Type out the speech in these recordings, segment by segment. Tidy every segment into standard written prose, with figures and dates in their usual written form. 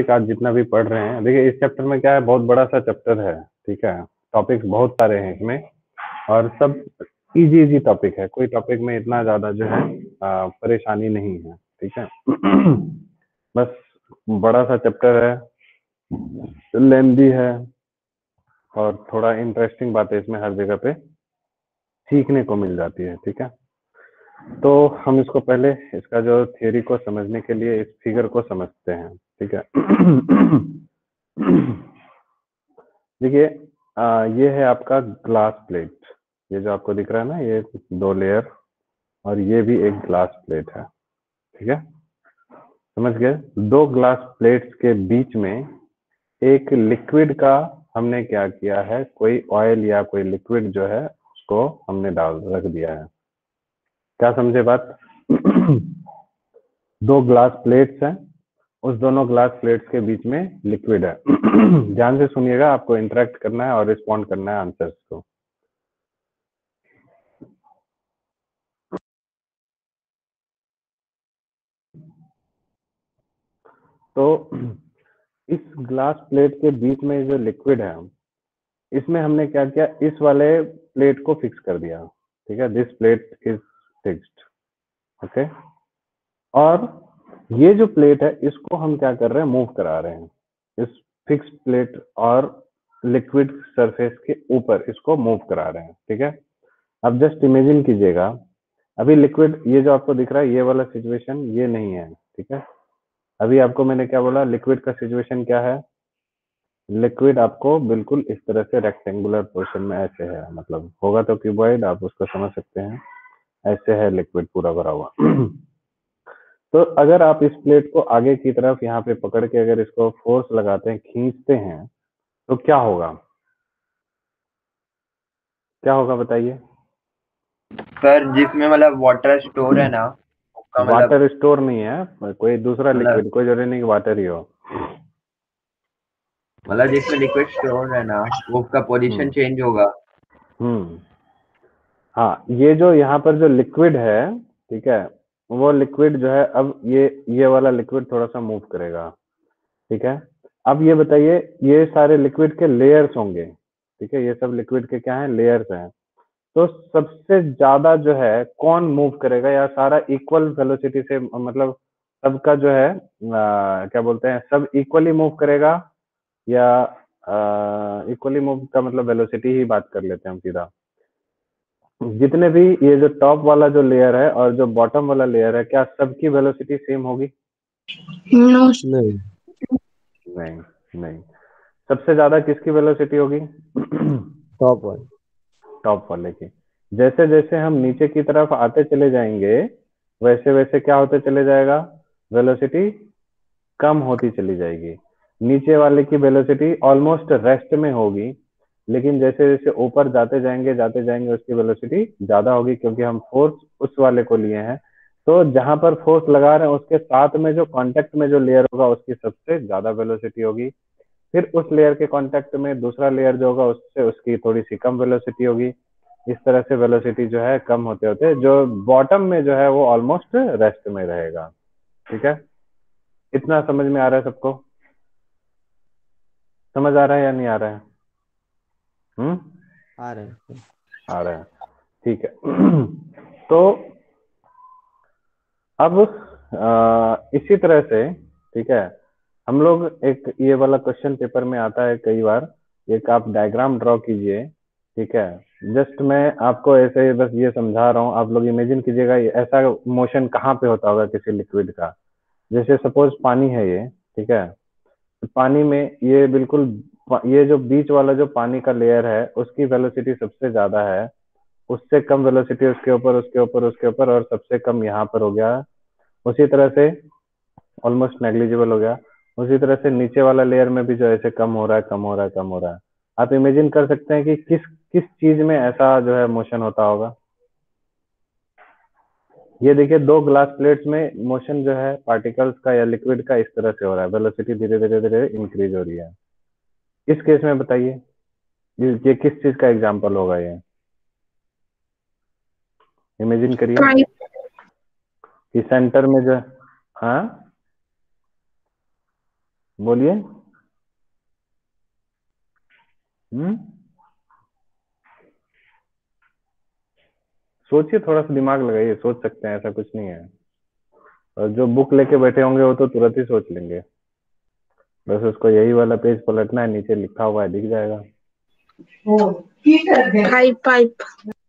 आज जितना भी पढ़ रहे हैं, देखिए इस चैप्टर में क्या है, बहुत बड़ा सा चैप्टर है, ठीक है। टॉपिक्स बहुत सारे हैं इसमें और सब इजी इजी टॉपिक है, कोई टॉपिक में इतना ज्यादा जो है परेशानी नहीं है, ठीक है। बस बड़ा सा चैप्टर है, लेंदी है और थोड़ा इंटरेस्टिंग बातें इसमें हर जगह पे सीखने को मिल जाती है, ठीक है। तो हम इसको पहले इसका जो थियरी को समझने के लिए इस फिगर को समझते हैं, ठीक है। देखिए ये है आपका ग्लास प्लेट, ये जो आपको दिख रहा है ना, ये 2 लेयर और ये भी एक ग्लास प्लेट है, ठीक है। समझ गए? 2 ग्लास प्लेट्स के बीच में एक लिक्विड का हमने क्या किया है, कोई ऑयल या कोई लिक्विड जो है उसको हमने डाल रख दिया है। क्या समझे बात? 2 ग्लास प्लेट्स हैं, उस दोनों ग्लास प्लेट्स के बीच में लिक्विड है। ध्यान से सुनिएगा, आपको इंटरेक्ट करना है और रिस्पॉन्ड करना है आंसर्स को। तो इस ग्लास प्लेट के बीच में जो लिक्विड है, इसमें हमने क्या किया, इस वाले प्लेट को फिक्स कर दिया, ठीक है। This plate is fixed, okay. और ये जो प्लेट है इसको हम क्या कर रहे हैं, मूव करा रहे हैं, इस फिक्स प्लेट और लिक्विड सरफेस के ऊपर इसको मूव करा रहे हैं, ठीक है। अब जस्ट इमेजिन कीजिएगा, अभी लिक्विड ये जो आपको दिख रहा है, ये वाला सिचुएशन ये नहीं है, ठीक है। अभी आपको मैंने क्या बोला, लिक्विड का सिचुएशन क्या है, लिक्विड आपको बिल्कुल इस तरह से रेक्टेंगुलर पोर्शन में ऐसे है, मतलब होगा तो क्यूबॉइड, आप उसको समझ सकते हैं, ऐसे है लिक्विड पूरा भरा हुआ। तो अगर आप इस प्लेट को आगे की तरफ यहाँ पे पकड़ के अगर इसको फोर्स लगाते हैं, खींचते हैं, तो क्या होगा, क्या होगा बताइए? सर जिसमें मतलब वाटर स्टोर है ना, उसका मतलब वाटर स्टोर नहीं है, कोई दूसरा लिक्विड, कोई जरूरी नहीं कि वाटर ही हो। जिसमें लिक्विड स्टोर है ना, वो उसका पोजीशन हम्म चेंज होगा। हम्म हाँ, ये जो यहाँ पर जो लिक्विड है, ठीक है, वो लिक्विड जो है, अब ये वाला लिक्विड थोड़ा सा मूव करेगा, ठीक है। अब ये बताइए, ये सारे लिक्विड के लेयर्स होंगे, ठीक है, ये सब लिक्विड के क्या है, लेयर्स हैं। तो सबसे ज्यादा जो है कौन मूव करेगा, या सारा इक्वल वेलोसिटी से, मतलब सबका जो है क्या बोलते हैं, सब इक्वली मूव करेगा, या इक्वली मूव का मतलब वेलोसिटी ही बात कर लेते हैं हम सीधा। जितने भी ये जो टॉप वाला जो लेयर है और जो बॉटम वाला लेयर है, क्या सबकी वेलोसिटी सेम होगी? नो नहीं। नहीं, नहीं। सबसे ज्यादा किसकी वेलोसिटी होगी? Top one. टॉप वाले की। जैसे जैसे हम नीचे की तरफ आते चले जाएंगे, वैसे वैसे क्या होते चले जाएगा, वेलोसिटी कम होती चली जाएगी। नीचे वाले की वेलोसिटी ऑलमोस्ट रेस्ट में होगी, लेकिन जैसे जैसे ऊपर जाते जाएंगे उसकी वेलोसिटी ज्यादा होगी, क्योंकि हम फोर्स उस वाले को लिए हैं। तो जहां पर फोर्स लगा रहे हैं उसके साथ में जो कांटेक्ट में जो लेयर होगा उसकी सबसे ज्यादा वेलोसिटी होगी। फिर उस लेयर के कांटेक्ट में दूसरा लेयर जो होगा उससे उसकी थोड़ी सी कम वेलोसिटी होगी। इस तरह से वेलोसिटी जो है कम होते होते जो बॉटम में जो है वो ऑलमोस्ट रेस्ट में रहेगा, ठीक है। इतना समझ में आ रहा है सबको? समझ आ रहा है या नहीं आ रहा है? हम्म आ रहे हैं। आ रहा है, ठीक है। तो अब इसी तरह से, ठीक है, हम लोग एक ये वाला क्वेश्चन पेपर में आता है कई बार, एक आप डायग्राम ड्रॉ कीजिए, ठीक है। जस्ट मैं आपको ऐसे बस ये समझा रहा हूँ, आप लोग इमेजिन कीजिएगा ऐसा मोशन कहाँ पे होता होगा किसी लिक्विड का। जैसे सपोज पानी है ये, ठीक है। पानी में ये बिल्कुल, ये जो बीच वाला जो पानी का लेयर है उसकी वेलोसिटी सबसे ज्यादा है, उससे कम वेलोसिटी उसके ऊपर उसके ऊपर उसके ऊपर, और सबसे कम यहाँ पर हो गया। उसी तरह से ऑलमोस्ट नेग्लिजिबल हो गया। उसी तरह से नीचे वाला लेयर में भी जो ऐसे कम हो रहा है, कम हो रहा है, कम हो रहा है। आप इमेजिन कर सकते हैं कि किस किस चीज में ऐसा जो है मोशन होता होगा। ये देखिए 2 ग्लास प्लेट्स में मोशन जो है पार्टिकल्स का या लिक्विड का इस तरह से हो रहा है, वेलोसिटी धीरे धीरे धीरे इंक्रीज हो रही है। इस केस में बताइए ये किस चीज का एग्जाम्पल होगा, ये इमेजिन करिए पाइप कि सेंटर में जो, हाँ बोलिए। सोचिए, थोड़ा सा दिमाग लगाइए, सोच सकते हैं, ऐसा कुछ नहीं है। और जो बुक लेके बैठे होंगे वो तो तुरंत ही सोच लेंगे। बस उसको यही वाला पेज पलटना है, नीचे लिखा हुआ है, दिख जाएगा। पाइप पाइप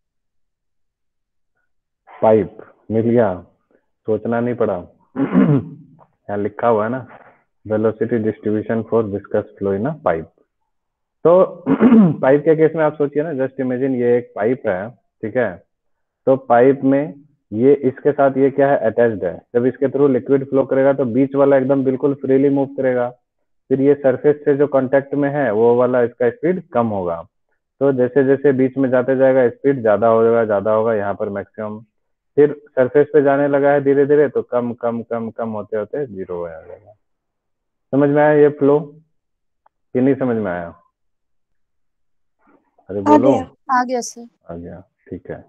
पाइप मिल गया, सोचना नहीं पड़ा। यहाँ लिखा हुआ है ना, velocity distribution for viscous flow in a pipe. तो पाइप के केस में आप सोचिए ना, जस्ट इमेजिन ये एक पाइप है, ठीक है। तो पाइप में ये इसके साथ ये क्या है, अटैच्ड है। जब इसके थ्रू लिक्विड फ्लो करेगा तो बीच वाला एकदम बिल्कुल फ्रीली मूव करेगा। फिर ये सरफेस से जो कांटेक्ट में है वो वाला इसका स्पीड कम होगा। तो जैसे जैसे बीच में जाते जाएगा स्पीड ज्यादा होगा यहाँ पर मैक्सिमम। फिर सरफेस पे जाने लगा है धीरे धीरे, तो कम कम कम कम होते होते जीरो हो जाएगा। समझ में आया ये फ्लो कि नहीं समझ में आया? अरे आ बोलो। गया। आ गया सर। आ गया, ठीक है।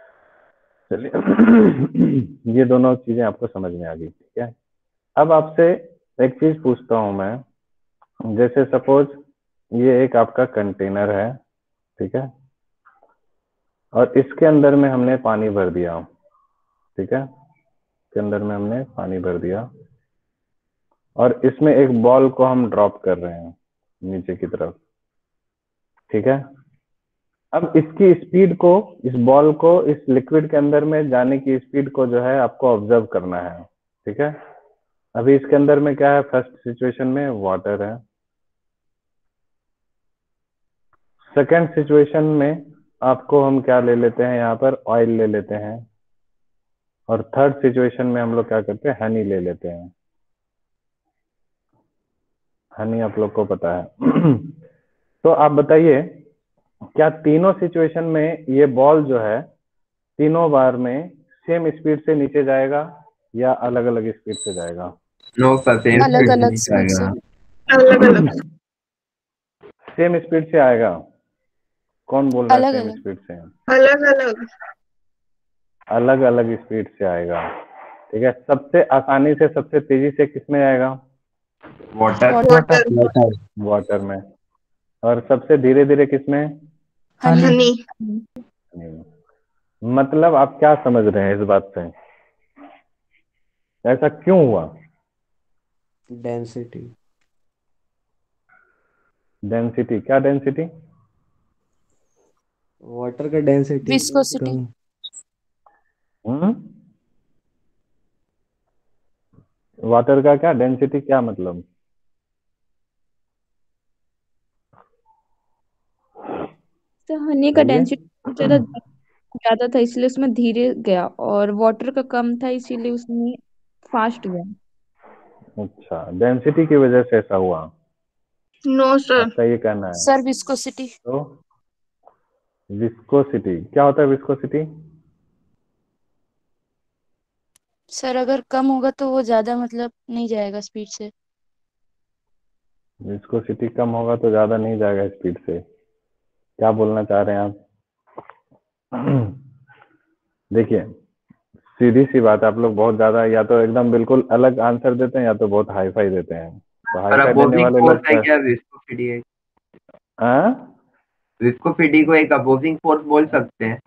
चलिए, ये दोनों चीजें आपको समझ में आ गई, ठीक है। अब आपसे एक चीज पूछता हूं मैं। जैसे सपोज ये एक आपका कंटेनर है, ठीक है, और इसके अंदर में हमने पानी भर दिया, ठीक है। इसके अंदर में हमने पानी भर दिया और इसमें एक बॉल को हम ड्रॉप कर रहे हैं नीचे की तरफ, ठीक है। अब इसकी स्पीड को, इस बॉल को इस लिक्विड के अंदर में जाने की स्पीड को जो है आपको ऑब्जर्व करना है, ठीक है। अभी इसके अंदर में क्या है, फर्स्ट सिचुएशन में वाटर है। सेकेंड सिचुएशन में आपको हम क्या ले लेते हैं, यहाँ पर ऑयल ले लेते हैं। और थर्ड सिचुएशन में हम लोग क्या करते हैं, हनी ले लेते हैं। हनी आप लोग को पता है। तो आप बताइए, क्या तीनों सिचुएशन में ये बॉल जो है तीनों बार में सेम स्पीड से नीचे जाएगा या अलग अलग स्पीड से जाएगा? नो सर, सेम अलग स्पीड से अलग नहीं स्पीड से। जाएगा। अलग अलग सेम स्पीड से आएगा। कौन बोल रहा है अलग सेम अलग स्पीड से? अलग अलग अलग अलग स्पीड से आएगा, ठीक है। सबसे आसानी से सबसे तेजी से किसमें आएगा? वाटर। Water water. वाटर में। और सबसे धीरे धीरे किसमें? हनी नहीं। मतलब आप क्या समझ रहे हैं इस बात से? ऐसा क्यों हुआ? डेंसिटी। डेंसिटी, क्या डेंसिटी? वाटर का डेंसिटी विस्कोसिटी। कम। हम्म, वाटर का क्या डेंसिटी, क्या मतलब? तो हनी का बोलिए। डेंसिटी ज्यादा ज्यादा था इसलिए उसमें धीरे गया, और वाटर का कम था इसीलिए उसमें फास्ट गया। अच्छा, डेंसिटी की वजह से ऐसा हुआ, नो सर। आपका ये कहना है? Sir viscosity. तो विस्कोसिटी क्या होता है, विस्कोसिटी? सर अगर कम होगा तो वो ज्यादा मतलब नहीं जाएगा स्पीड से। विस्कोसिटी कम होगा तो ज्यादा नहीं जाएगा स्पीड से, क्या बोलना चाह रहे हैं आप? देखिए, सीधी सी बात है, आप लोग बहुत ज्यादा या तो एकदम बिल्कुल अलग आंसर देते हैं या तो बहुत हाई फाई देते हैं। तो हाई और फाई देने अपोजिंग वाले फोर्स लोग है का। क्या विस्कोसिटी है? हाँ? विस्कोसिटी को एक अपोजिंग फोर्स बोल सकते हैं।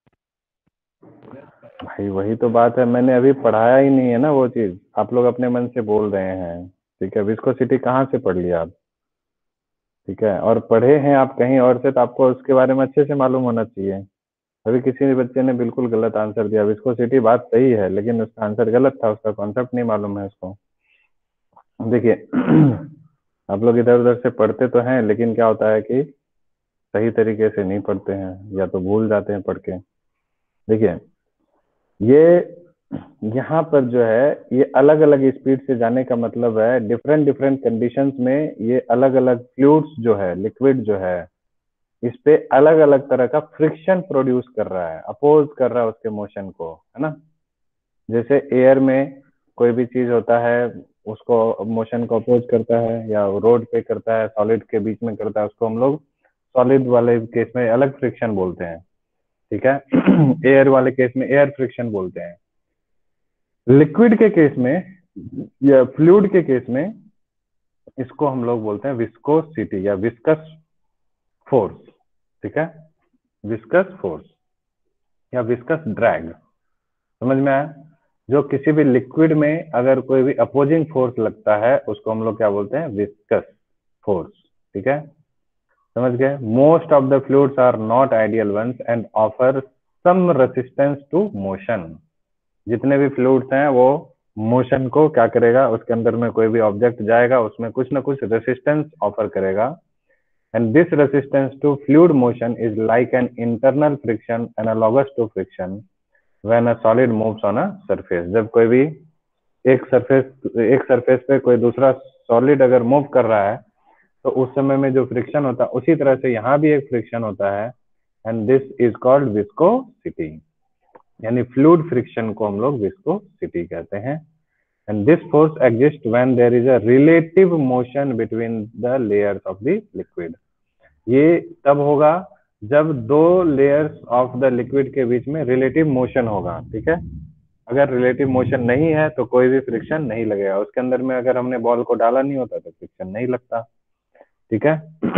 भाई वही तो बात है, मैंने अभी पढ़ाया ही नहीं है ना वो चीज, आप लोग अपने मन से बोल रहे हैं। ठीक है, विस्कोसिटी कहाँ से पढ़ लिया आप? ठीक है, और पढ़े हैं आप कहीं और से तो आपको उसके बारे में अच्छे से मालूम होना चाहिए। अभी किसी बच्चे ने बिल्कुल गलत आंसर दिया, विस्कोसिटी बात सही है लेकिन उसका आंसर गलत था, उसका कॉन्सेप्ट नहीं मालूम है उसको। देखिए, आप लोग इधर उधर से पढ़ते तो हैं लेकिन क्या होता है कि सही तरीके से नहीं पढ़ते हैं या तो भूल जाते हैं पढ़ के। देखिए, ये यहाँ पर जो है ये अलग अलग स्पीड से जाने का मतलब है डिफरेंट डिफरेंट कंडीशंस में ये अलग अलग फ्लूइड्स जो है, लिक्विड जो है, इस पे अलग अलग तरह का फ्रिक्शन प्रोड्यूस कर रहा है, अपोज कर रहा है उसके मोशन को, है ना। जैसे एयर में कोई भी चीज होता है उसको मोशन को अपोज करता है, या रोड पे करता है, सॉलिड के बीच में करता है, उसको हम लोग सॉलिड वाले केस में अलग फ्रिक्शन बोलते हैं, ठीक है। एयर वाले केस में एयर फ्रिक्शन बोलते हैं। लिक्विड के केस में या फ्लूइड के केस में इसको हम लोग बोलते हैं विस्कोसिटी या विस्कस फोर्स। ठीक है, विस्कस फोर्स या विस्कस ड्रैग। समझ में आया? जो किसी भी लिक्विड में अगर कोई भी अपोजिंग फोर्स लगता है उसको हम लोग क्या बोलते हैं? Viscous force. ठीक है, समझ गए? Most of the fluids are not ideal ones and offer some resistance to motion. जितने भी फ्लूइड्स हैं वो मोशन को क्या करेगा, उसके अंदर में कोई भी ऑब्जेक्ट जाएगा उसमें कुछ ना कुछ रेसिस्टेंस ऑफर करेगा। And this resistance to fluid motion is like an internal friction analogous to friction when a solid moves on a surface. जब कोई भी एक सरफेस पे कोई दूसरा सॉलिड अगर मूव कर रहा है तो उस समय में जो फ्रिक्शन होता है उसी तरह से यहाँ भी एक फ्रिक्शन होता है। And this is called viscosity, यानी फ्लूइड फ्रिक्शन को हम लोग विस्कोसिटी कहते हैं। And this force exist when there is a relative motion between the layers of the liquid. ये तब होगा जब दो लेयर्स ऑफ द लिक्विड के बीच में रिलेटिव मोशन होगा। ठीक है, अगर रिलेटिव मोशन नहीं है तो कोई भी फ्रिक्शन नहीं लगेगा। उसके अंदर में अगर हमने बॉल को डाला नहीं होता तो फ्रिक्शन नहीं लगता। ठीक है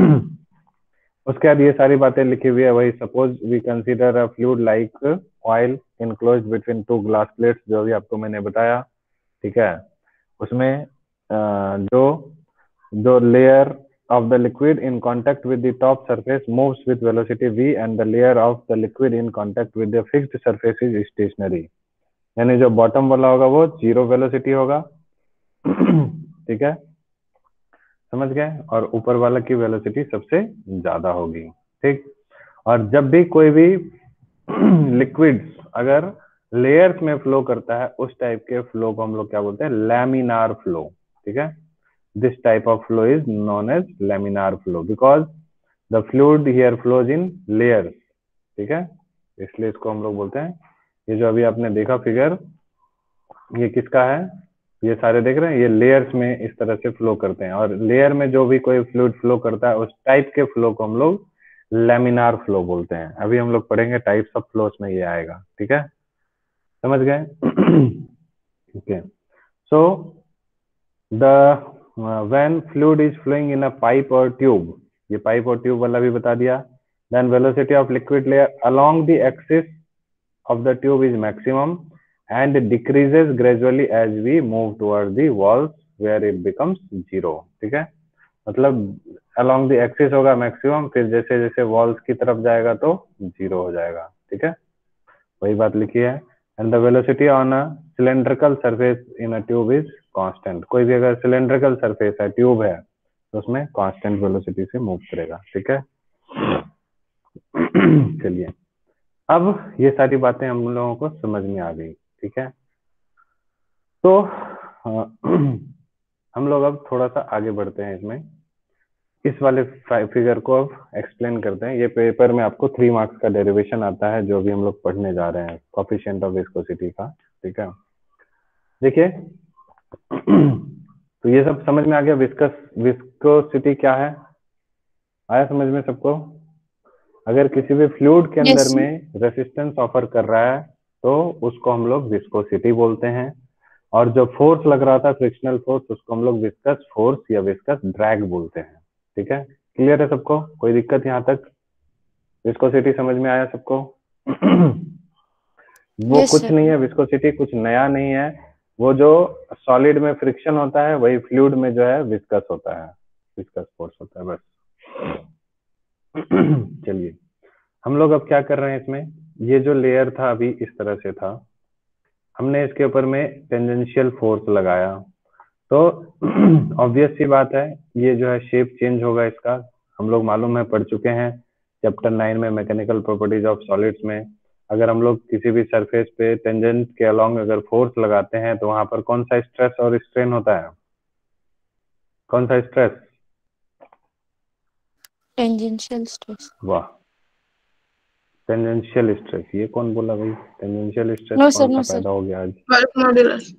उसके बाद ये सारी बातें लिखी हुई है वही। Suppose we consider a fluid like oil enclosed between two glass plates, जो भी आपको मैंने बताया। ठीक है, उसमें जो जो layer of the liquid in contact with the top surface moves with velocity v and the layer of the liquid in contact with the fixed surface is stationary। यानी जो बॉटम वाला होगा वो जीरो वेलोसिटी होगा ठीक है, समझ गए? और ऊपर वाला की वेलोसिटी सबसे ज्यादा होगी। ठीक, और जब भी कोई भी लिक्विड्स अगर लेयर्स में फ्लो करता है उस टाइप के फ्लो को हम लोग क्या बोलते हैं? Laminar flow. ठीक है, this type of flow is known as laminar flow because the fluid here flows in layers। ठीक है, इसलिए इसको हम लोग बोलते हैं। ये जो अभी आपने देखा फिगर, ये किसका है? ये सारे देख रहे हैं, ये लेयर्स में इस तरह से फ्लो करते हैं और लेयर में जो भी कोई फ्लूइड फ्लो करता है उस टाइप के फ्लो को हम लोग लैमिनार फ्लो बोलते हैं। अभी हम लोग पढ़ेंगे टाइप्स ऑफ फ्लोस में ये आएगा। ठीक है, समझ गए? Okay, so the when fluid is flowing in a pipe or tube, ये पाइप और ट्यूब वाला भी बता दिया। then velocity of liquid layer along the axis of the tube is maximum and decreases gradually as we move toward the walls where it becomes zero। ठीक है, मतलब along the axis होगा maximum, फिर जैसे जैसे वॉल्स की तरफ जाएगा तो जीरो हो जाएगा। ठीक है, वही बात लिखी है। And the velocity on a cylindrical surface in a tube is constant. कोई भी अगर सिलेंड्रिकल सरफेस है, ट्यूब है, तो उसमें कांस्टेंट वेलोसिटी से मूव करेगा। ठीक है चलिए, अब ये सारी बातें हम लोगों को समझ में आ गई। ठीक है, तो हम लोग अब थोड़ा सा आगे बढ़ते हैं इसमें। इस वाले फिगर को अब एक्सप्लेन करते हैं। ये पेपर में आपको 3 मार्क्स का डेरिवेशन आता है जो भी हम लोग पढ़ने जा रहे हैं, कोफिशिएंट ऑफ विस्कोसिटी का। ठीक है, देखिए तो ये सब समझ में आ गया। विस्कोसिटी क्या है, आया समझ में सबको? अगर किसी भी फ्लूइड के अंदर में रेसिस्टेंस ऑफर कर रहा है तो उसको हम लोग विस्कोसिटी बोलते हैं। और जो फोर्स लग रहा था फ्रिक्शनल फोर्स, उसको हम लोग विस्कस फोर्स या विस्कस ड्रैग बोलते हैं। ठीक है, क्लियर है सबको? कोई दिक्कत यहाँ तक? विस्कोसिटी समझ में आया सबको? वो यस कुछ सर। नहीं है, विस्कोसिटी कुछ नया नहीं है। वो जो सॉलिड में फ्रिक्शन होता है वही फ्लूइड में जो है विस्कस होता है, विस्कस फोर्स होता है, बस। चलिए, हम लोग अब क्या कर रहे हैं इसमें? ये जो लेयर था अभी इस तरह से था, हमने इसके ऊपर में टेंजेंशियल फोर्स लगाया तो ऑब्वियस सी बात है ये जो है शेप चेंज होगा इसका। हम लोग मालूम है, पढ़ चुके हैं चैप्टर 9 में मैकेनिकल प्रॉपर्टीज ऑफ सॉलिड्स में। अगर हम लोग किसी भी सरफेस पे टेंजेंट के अलोंग अगर फोर्स लगाते हैं तो वहां पर कौन सा स्ट्रेस और स्ट्रेन होता है? कौन सा स्ट्रेस? Tangential stress. वाह, टेंजेंशियल स्ट्रेस। ये कौन बोला भाई? टेंजेंशियल स्ट्रेस नो सर, कौन नो सा सर। पैदा हो गया आज? Bulk modulus.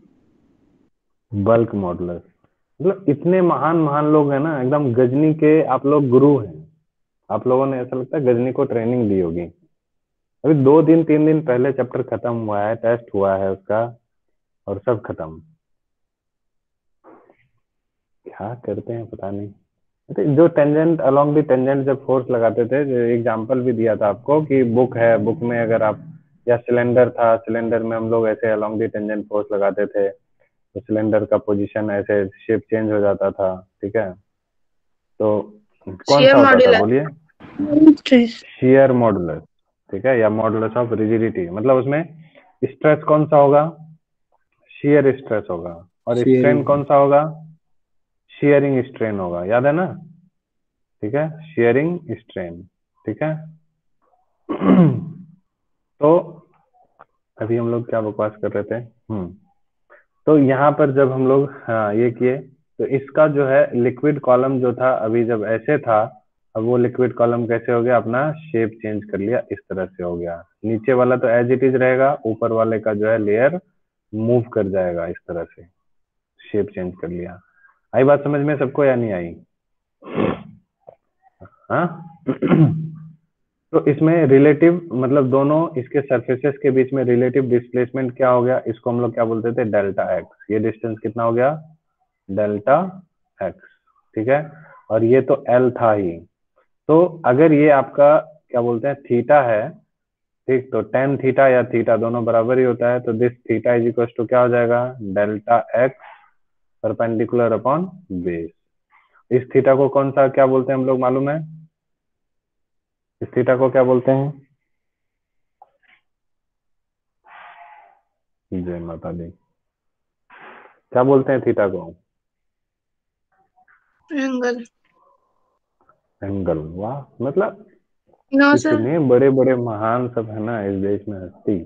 Bulk modulus. मतलब इतने महान महान लोग हैं ना, एकदम गजनी के आप लोग गुरु हैं। आप लोगों ने ऐसा लगता है गजनी को ट्रेनिंग दी होगी। अभी 2 दिन 3 दिन पहले चैप्टर खत्म हुआ है, टेस्ट हुआ है उसका और सब खत्म। क्या करते हैं पता नहीं। जो टेंजेंट अलोंग द टेंजेंट जब फोर्स लगाते थे, जो एग्जांपल भी दिया था आपको कि बुक है, बुक में अगर आप, या सिलेंडर था, सिलेंडर में हम लोग ऐसे अलोंग द टेंजेंट फोर्स लगाते थे तो सिलेंडर का पोजीशन ऐसे शेप चेंज हो जाता था। ठीक है, तो कौन शेयर सा होता था मॉड्यूलस बोलिए? Stress shear modulus. ठीक है, या मॉडुलस ऑफ रिजिडिटी, मतलब उसमें स्ट्रेस कौन सा होगा? शियर स्ट्रेस होगा। और स्ट्रेन कौन सा होगा? शियरिंग स्ट्रेन होगा, याद है ना? ठीक है, शियरिंग स्ट्रेन। ठीक है। तो अभी हम लोग क्या बकवास कर रहे थे? तो यहाँ पर जब हम लोग हाँ ये किए, तो इसका जो है लिक्विड कॉलम जो था अभी जब ऐसे था, अब वो लिक्विड कॉलम कैसे हो गया? अपना शेप चेंज कर लिया, इस तरह से हो गया। नीचे वाला तो एज इट इज रहेगा, ऊपर वाले का जो है लेयर मूव कर जाएगा इस तरह से, शेप चेंज कर लिया। आई बात समझ में सबको या नहीं आई? हाँ। तो इसमें रिलेटिव, मतलब दोनों इसके सरफेसेस के बीच में रिलेटिव डिस्प्लेसमेंट क्या हो गया? इसको हम लोग क्या बोलते थे? Delta x. ये डिस्टेंस कितना हो गया? Delta x. ठीक है, और ये तो एल था ही। तो अगर ये आपका क्या बोलते हैं थीटा है, ठीक, तो टेन थीटा या थीटा दोनों बराबर ही होता है, तो this theta is equal to क्या हो जाएगा? Delta x perpendicular upon base. इस थीटा को कौन सा क्या बोलते हैं हम लोग मालूम है? इस थीटा को क्या बोलते हैं? जय माता दी। क्या बोलते हैं थीटा को? एंगल। एंगल। वाह, मतलब नो सर। कितने बड़े बड़े महान सब है ना इस देश में, हस्ती।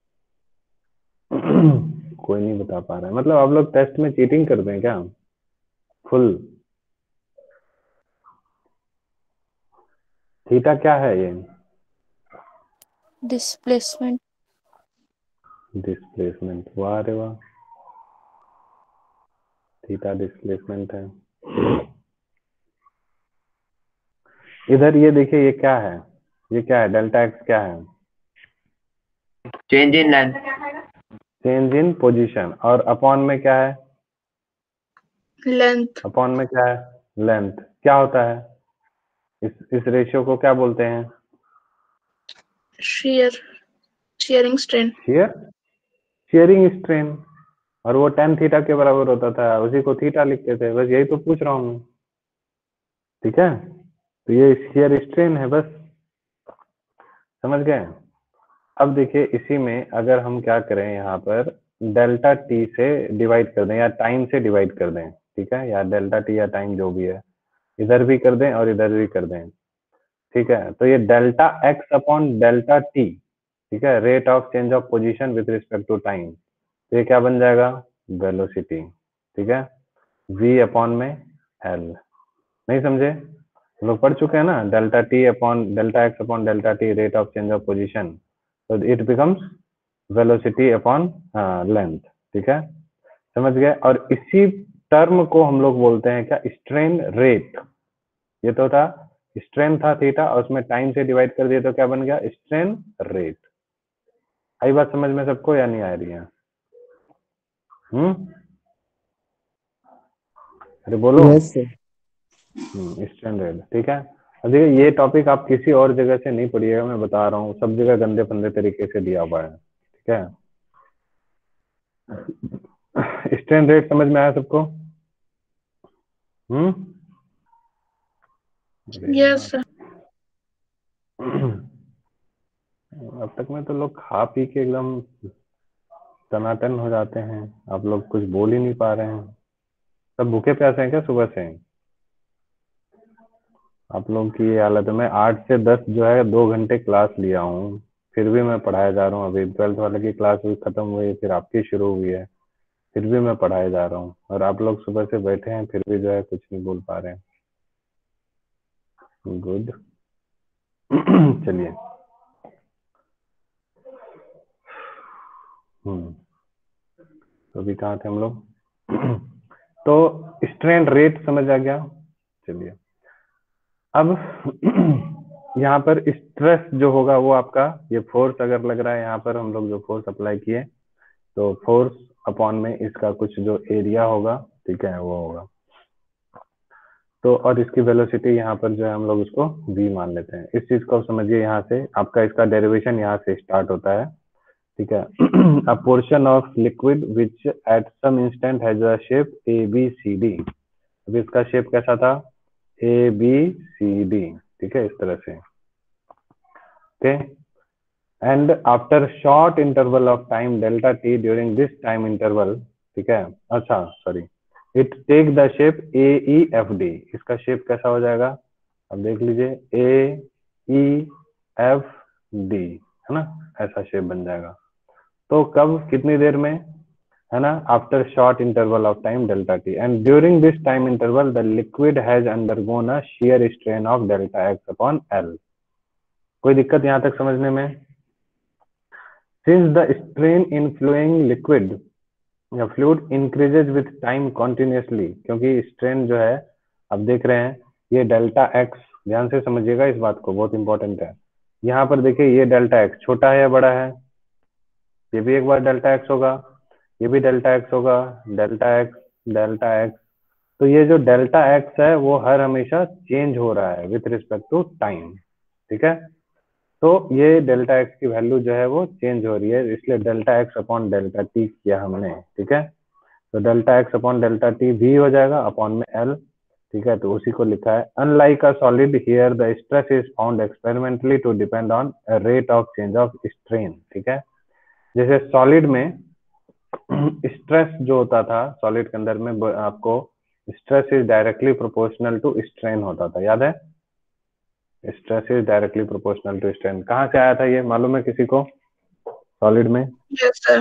कोई नहीं बता पा रहा है। मतलब आप लोग टेस्ट में चीटिंग करते हैं क्या? फुल। थीटा क्या है ये? डिस्प्लेसमेंट। डिस्प्लेसमेंट। वाह रे वाह, थीटा डिस्प्लेसमेंट है। इधर ये देखिए, ये क्या है? ये क्या है? डेल्टा एक्स क्या है? Change in length. Change in position. और अपॉन में क्या है? लेंथ। अपॉन में क्या है? लेंथ। क्या होता है? इस रेशियो को क्या बोलते हैं? Shearing strain. Shear, shearing strain. और वो टेन थीटा के बराबर होता था, उसी को थीटा लिखते थे, बस यही तो पूछ रहा हूँ मैं। ठीक है, तो ये शेयर स्ट्रेन है, बस समझ गए? अब देखिए, इसी में अगर हम क्या करें, यहाँ पर डेल्टा टी से डिवाइड कर दें या टाइम से डिवाइड कर दें, ठीक है, या डेल्टा टी या टाइम जो भी है, इधर भी कर दें और इधर भी कर दें। ठीक है, तो ये delta x upon delta t, ठीक है, rate of change of position with respect to time, तो ये क्या बन जाएगा? वेलोसिटी। ठीक है, v अपॉन में एल। नहीं समझे? हम लोग पढ़ चुके हैं ना, delta t upon delta x upon delta t rate of change of position, तो it becomes velocity upon length. ठीक है, समझ गए? और इसी टर्म को हम लोग बोलते हैं क्या? Strain rate. ये तो था स्ट्रेन था थीटा, और उसमें टाइम से डिवाइड कर दिया तो क्या बन गया? Strain rate. आई बात समझ में सबको या नहीं आ रही है? अरे बोलो। Yes sir. Strain rate. ठीक है, अब देखिए, ये टॉपिक आप किसी और जगह से नहीं पढ़िएगा, मैं बता रहा हूँ, सब जगह गंदे फंदे तरीके से दिया हुआ है। ठीक है, स्ट्रेन रेट समझ में आया सबको? Yes sir. अब तक में तो लोग खा पी के एकदम टनाटन हो जाते हैं, आप लोग कुछ बोल ही नहीं पा रहे हैं। सब भूखे प्यासे हैं क्या सुबह से? आप लोग की ये हालत है। मैं 8 से 10 जो है 2 घंटे क्लास लिया हूँ, फिर भी मैं पढ़ाया जा रहा हूँ। अभी 12th वाले की क्लास हुई, खत्म हुई, फिर आपकी शुरू हुई है, फिर भी मैं पढ़ाए जा रहा हूँ, और आप लोग सुबह से बैठे हैं फिर भी जो है कुछ नहीं बोल पा रहे हैं। गुड। चलिए। तो अभी कहाँ थे हम लोग? तो स्ट्रेन रेट समझ आ गया। चलिए, अब यहाँ पर स्ट्रेस जो होगा वो आपका, ये फोर्स अगर लग रहा है यहाँ पर, हम लोग जो फोर्स अप्लाई किए, तो फोर्स अपॉन में इसका कुछ जो एरिया होगा, ठीक है, वो होगा। तो और इसकी वेलोसिटी यहाँ पर जो है हम लोग उसको v मान लेते हैं। इस चीज को आप समझिए, यहाँ से आपका इसका डेरिवेशन यहाँ से स्टार्ट होता है, ठीक है। A portion of liquid which at some instant has a shape ABCD। अभी इसका शेप कैसा था? ABCD, ठीक है, इस तरह से, okay. And after short interval of time delta t during this time interval, ठीक है, अच्छा sorry, it take the shape AEFD। इसका शेप कैसा हो जाएगा? अब देख लीजिए, AEFD, है ना, ऐसा शेप बन जाएगा। तो कब, कितनी देर में, है ना? After short interval of time delta t and during this time interval the liquid has undergone a shear strain of delta x upon L. कोई दिक्कत यहाँ तक समझने में? Since the strain in flowing liquid या fluid increases with time continuously, क्योंकि strain जो है, अब देख रहे हैं ये डेल्टा एक्स, ध्यान से समझिएगा इस बात को, बहुत इंपॉर्टेंट है। यहाँ पर देखिए ये डेल्टा एक्स छोटा है या बड़ा है? ये भी एक बार डेल्टा एक्स होगा, ये भी डेल्टा एक्स होगा, डेल्टा एक्स, डेल्टा एक्स। तो ये जो डेल्टा एक्स है वो हर हमेशा चेंज हो रहा है विथ रिस्पेक्ट टू टाइम, ठीक है। तो ये डेल्टा एक्स की वैल्यू जो है वो चेंज हो रही है, इसलिए delta x upon delta t किया हमने, ठीक है। तो delta x upon delta t भी हो जाएगा अपॉन में एल, ठीक है, तो उसी को लिखा है। Unlike a solid here the stress is found experimentally to depend on rate of change of strain, ठीक है। जैसे सॉलिड में स्ट्रेस जो होता था, सॉलिड के अंदर में आपको stress is directly proportional to strain होता था, याद है? Stress is directly proportional to strain. कहाँ से आया था ये, मालूम है किसी को? सॉलिड में Yes, sir.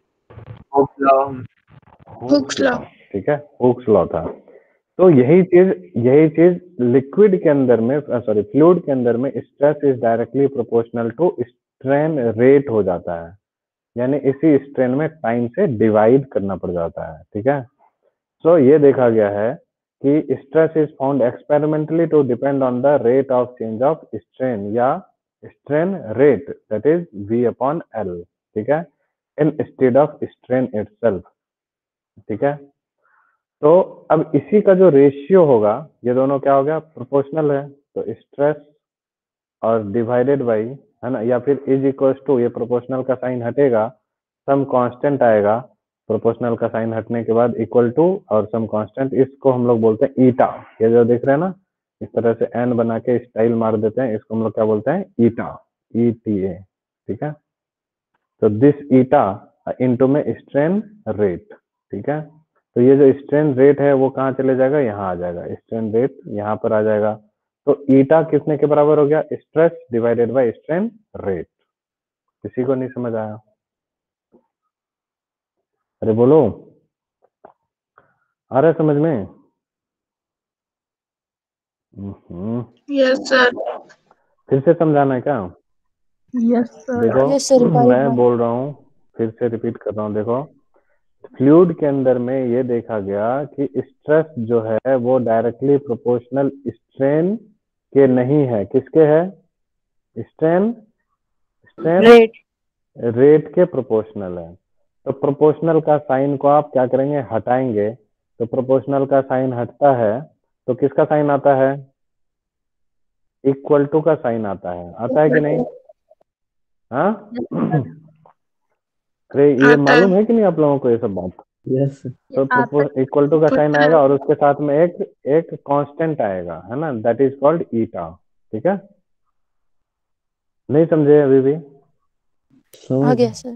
हुक्स लॉ, ठीक है, हुक्स लॉ था। तो यही चीज लिक्विड के अंदर में, सॉरी फ्लूइड के अंदर में stress is directly proportional to strain rate हो जाता है, यानी इसी स्ट्रेन में टाइम से डिवाइड करना पड़ जाता है, ठीक है। सो ये देखा गया है कि stress is found experimentally to depend on the rate of change of strain या strain rate, that is V upon L, ठीक है, इंस्टेड ऑफ स्ट्रेन इटसेल्फ, ठीक है। तो अब इसी का जो रेशियो होगा, ये दोनों क्या हो गया, प्रोपोर्शनल है, तो स्ट्रेस और डिवाइडेड बाई, है ना, या फिर इज इक्वल टू, ये प्रोपोर्शनल का साइन हटेगा, सम कांस्टेंट आएगा, प्रोपोर्शनल का साइन हटने के बाद इक्वल टू और सम कांस्टेंट, इसको हम लोग बोलते हैं ईटा। ये जो देख रहे हैं ना, इस तरह से एन बना के स्टाइल मार देते हैं, इसको हम लोग क्या बोलते हैं, ईटा, ETA, ठीक है। तो दिस ईटा इनटू में स्ट्रेन रेट, ठीक है। तो ये जो स्ट्रेन रेट है वो कहाँ चले जाएगा, यहाँ आ जाएगा, स्ट्रेन रेट यहाँ पर आ जाएगा। तो ईटा किसने के बराबर हो गया, stress divided by strain rate. किसी को नहीं समझ आया? अरे बोलो, आ रहा है समझ में? Yes, sir. फिर से समझाना है क्या? Yes, sir. देखो, Yes, sir, repeat मैं now. बोल रहा हूँ, फिर से रिपीट कर रहा हूँ। देखो, फ्लूइड के अंदर में ये देखा गया कि स्ट्रेस जो है वो डायरेक्टली प्रोपोर्शनल स्ट्रेन के नहीं है, किसके है? Strain Rate. रेट के प्रोपोर्शनल है। तो प्रोपोर्शनल का साइन को आप क्या करेंगे, हटाएंगे। तो प्रोपोर्शनल का साइन हटता है तो किसका साइन आता है? इक्वल टू का साइन आता है कि नहीं? हाँ, अरे ये आता है। मालूम है कि नहीं आप लोगों को ये सब बात? यस तो इक्वल टू का साइन आएगा और उसके साथ में एक कांस्टेंट आएगा, है ना, दैट इज कॉल्ड ईटा, ठीक है। नहीं समझे अभी भी? आ गया सर.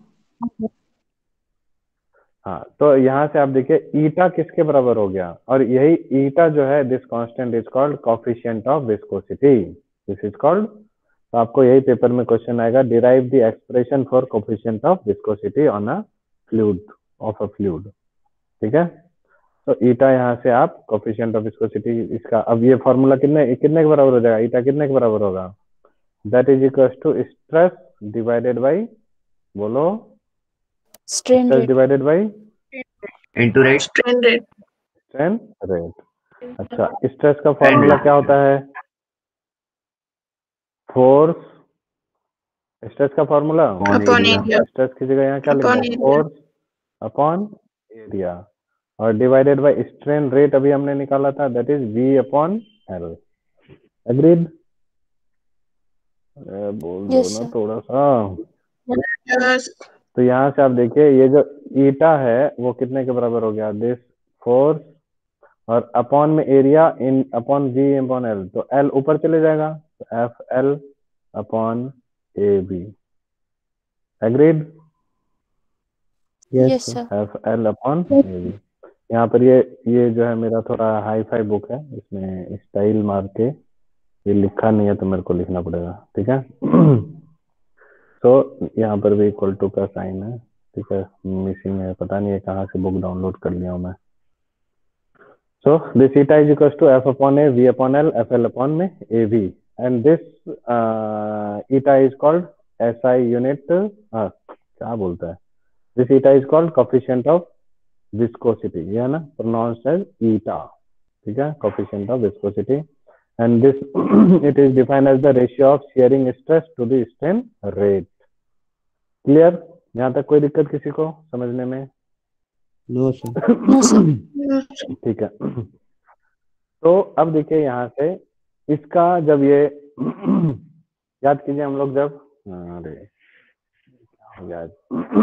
हाँ, तो यहाँ से आप देखिए ईटा किसके बराबर हो गया, और यही ईटा जो है, this constant is called coefficient of viscosity, this is called. तो आपको यही पेपर में क्वेश्चन आएगा, derive the expression for coefficient of viscosity on a fluid, of a fluid, ठीक है। तो ईटा यहाँ से आप कोफिशिएंट ऑफ विस्कोसिटी, इसका अब ये फॉर्मूला कितने के बराबर हो जाएगा, ईटा कितने के बराबर होगा, that is equal to stress divided by, बोलो, Strain stress rate. Divided by into rate. Strain rate. Strain rate. अच्छा, स्ट्रेस का फॉर्मूला क्या होता है? फोर्स, स्ट्रेस का फॉर्मूला, Upon area. स्ट्रेस की जगह यहाँ क्या Upon लिखा है, area. Force upon area. और डिवाइडेड बाय स्ट्रेन रेट अभी हमने निकाला था, दैट इज V/L। एग्रीड? बोल दो Yes, ना sir. थोड़ा सा। Yes. तो यहाँ से आप देखिए ये जो ईटा है वो कितने के बराबर हो गया, दिस फोर्स, और अपॉन में एरिया इन अपॉन V/L, तो L ऊपर चले जाएगा, तो FL/AB। Agreed? Yes, Yes, sir. sir. FL/AB। यहाँ पर ये जो है मेरा थोड़ा हाई फाई बुक है, इसमें स्टाइल मार के ये लिखा नहीं है तो मेरे को लिखना पड़ेगा, ठीक है। तो यहाँ पर भी इक्वल टू का साइन है, ठीक है, मिसिंग है, पता नहीं है कहाँ से बुक डाउनलोड कर लिया हूँ मैं। So this eta is equals to F/A V/L FL में AB, and this eta is called SI unit, क्या बोलता है, this eta is called coefficient of viscosity, ये है ना, pronounced as eta, ठीक है, coefficient of viscosity, and this it is defined as the ratio of shearing stress to the strain rate। Clear? यहाँ तक कोई दिक्कत किसी को समझने में? No, sir. No, sir. ठीक है। तो अब देखिए यहाँ से इसका जब ये याद कीजिए हम लोग जब, अरे क्या हो गया आज?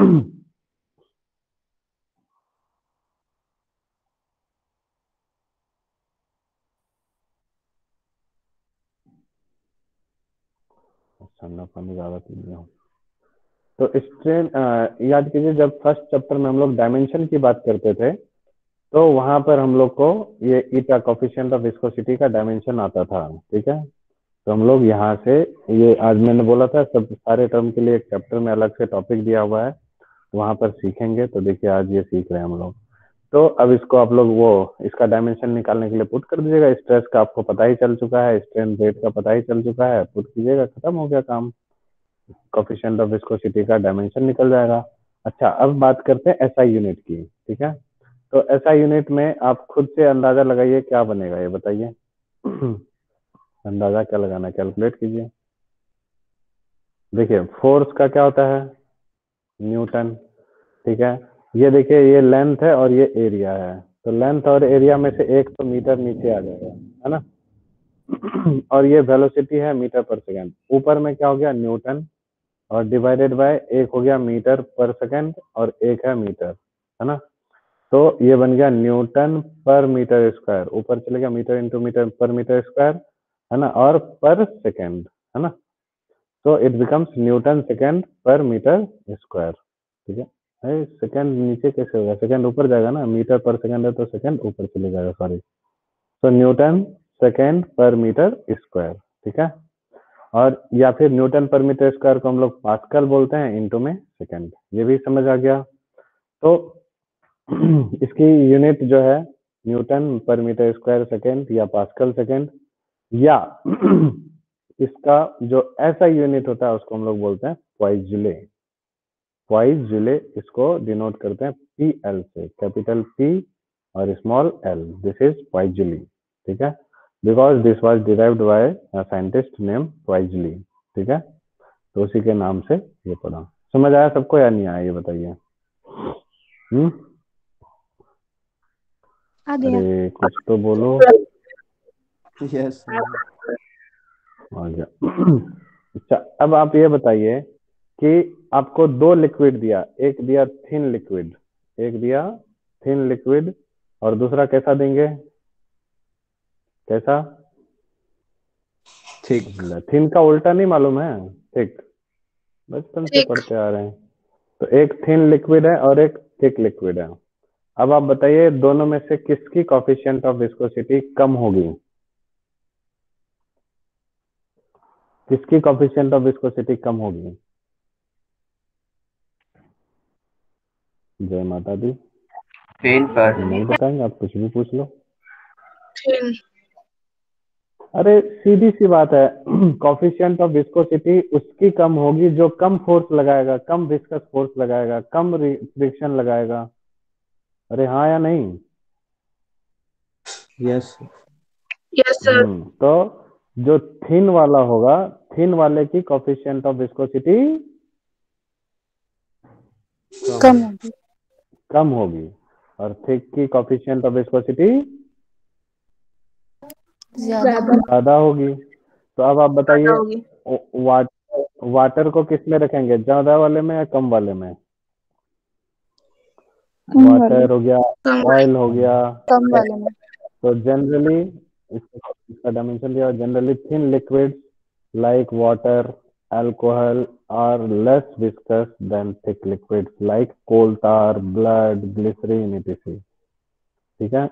ठंडा पानी ज्यादा पी लिया हूँ। तो स्ट्रेन याद कीजिए जब फर्स्ट चैप्टर में हम लोग डायमेंशन की बात करते थे तो वहां पर हम लोग को ये ईटा कोफिशिएंट ऑफ विस्कोसिटी का डायमेंशन आता था, ठीक है। तो हम लोग यहाँ से ये आज मैंने बोला था सब सारे टर्म के लिए एक चैप्टर में अलग से टॉपिक दिया हुआ है, वहां पर सीखेंगे। तो देखिए आज ये सीख रहे हैं हम लोग। तो अब इसको आप लोग वो इसका डायमेंशन निकालने के लिए पुट कर दीजिएगा। स्ट्रेस का आपको पता ही चल चुका है, स्ट्रेन रेट का पता ही चल चुका है, पुट कीजिएगा, खत्म हो गया काम, कोफिशिएंट ऑफ विस्कोसिटी का डायमेंशन निकल जाएगा। अच्छा अब बात करते हैं एसआई यूनिट की, ठीक है। तो एसआई यूनिट में आप खुद से अंदाजा लगाइए क्या बनेगा, ये बताइए। अंदाजा क्या लगाना है, कैलकुलेट कीजिए। देखिए फोर्स का क्या होता है, न्यूटन, ठीक है। ये देखिए ये लेंथ है और ये एरिया है, तो लेंथ और एरिया में से एक तो मीटर नीचे आ जाएगा, है ना। और ये वेलोसिटी है मीटर पर सेकंड, ऊपर में क्या हो गया न्यूटन, और डिवाइडेड बाय एक हो गया मीटर पर सेकंड और एक है मीटर, है ना। तो ये बन गया न्यूटन पर मीटर स्क्वायर, ऊपर चले गया मीटर इंटू मीटर पर मीटर स्क्वायर, है ना, और पर सेकंड, है ना। तो इट बिकम्स न्यूटन सेकंड पर मीटर स्क्वायर, ठीक है। सेकंड नीचे कैसे होगा, सेकंड ऊपर जाएगा ना, मीटर पर सेकंड है तो सेकंड ऊपर चले जाएगा, सॉरी। तो न्यूटन सेकंड पर मीटर स्क्वायर, ठीक है। और या फिर न्यूटन पर मीटर स्क्वायर को हम लोग पास्कल बोलते हैं, इनटू में सेकंड, ये भी समझ आ गया। तो इसकी यूनिट जो है न्यूटन पर मीटर स्क्वायर सेकंड या पास्कल सेकंड, या इसका जो ऐसा यूनिट होता है उसको हम लोग बोलते हैं पॉइजूले। पॉइजूले इसको डिनोट करते हैं पीएल से, कैपिटल पी और small L, this is poiseuille, ठीक है। Because this was derived by scientist name poiseuille, ठीक है। तो उसी के नाम से ये पढ़ा। समझ आया सबको या नहीं आया, ये बताइए। आ गया। अरे कुछ तो बोलो। Yes, sir. आ गया। अच्छा अब आप ये बताइए कि आपको दो लिक्विड दिया, एक दिया थिन लिक्विड, एक दिया थिन लिक्विड, और दूसरा कैसा देंगे, कैसा? Thick. थिन का उल्टा नहीं मालूम है, थिक, बचपन से Thick. पढ़ते आ रहे हैं। तो एक थिन लिक्विड है और एक थिक लिक्विड है। अब आप बताइए दोनों में से किसकी कोफिशिएंट ऑफ विस्कोसिटी कम होगी, किसकी कोफिशिएंट ऑफ विस्कोसिटी कम होगी? जय माता दी। ट्रेन पर नहीं बताएंगे आप, कुछ भी पूछ लो। Thin. अरे सीधी सी बात है, कोफिशिएंट ऑफ विस्कोसिटी उसकी कम होगी जो कम फोर्स लगाएगा, कम विस्कस फोर्स लगाएगा, कम फ्रिक्शन लगाएगा। अरे हाँ या नहीं? Yes, sir. Yes, sir. तो जो थिन वाला होगा, थिन वाले की कोफिशिएंट ऑफ विस्कोसिटी कम होगी। कम होगी, और थिक की कोफिशिएंट ऑफ विस्कोसिटी ज्यादा ज्यादा होगी। तो अब आप बताइए होगी। वाटर को किस में रखेंगे, ज्यादा वाले में या कम वाले में? वाटर हो गया, कम ऑयल हो गया। कम वाले में। तो जनरली इसका डायमेंशन दिया, generally thin liquids like water, alcohol are less viscous than thick liquids like coal tar, blood, glycerin, etc. ठीक है।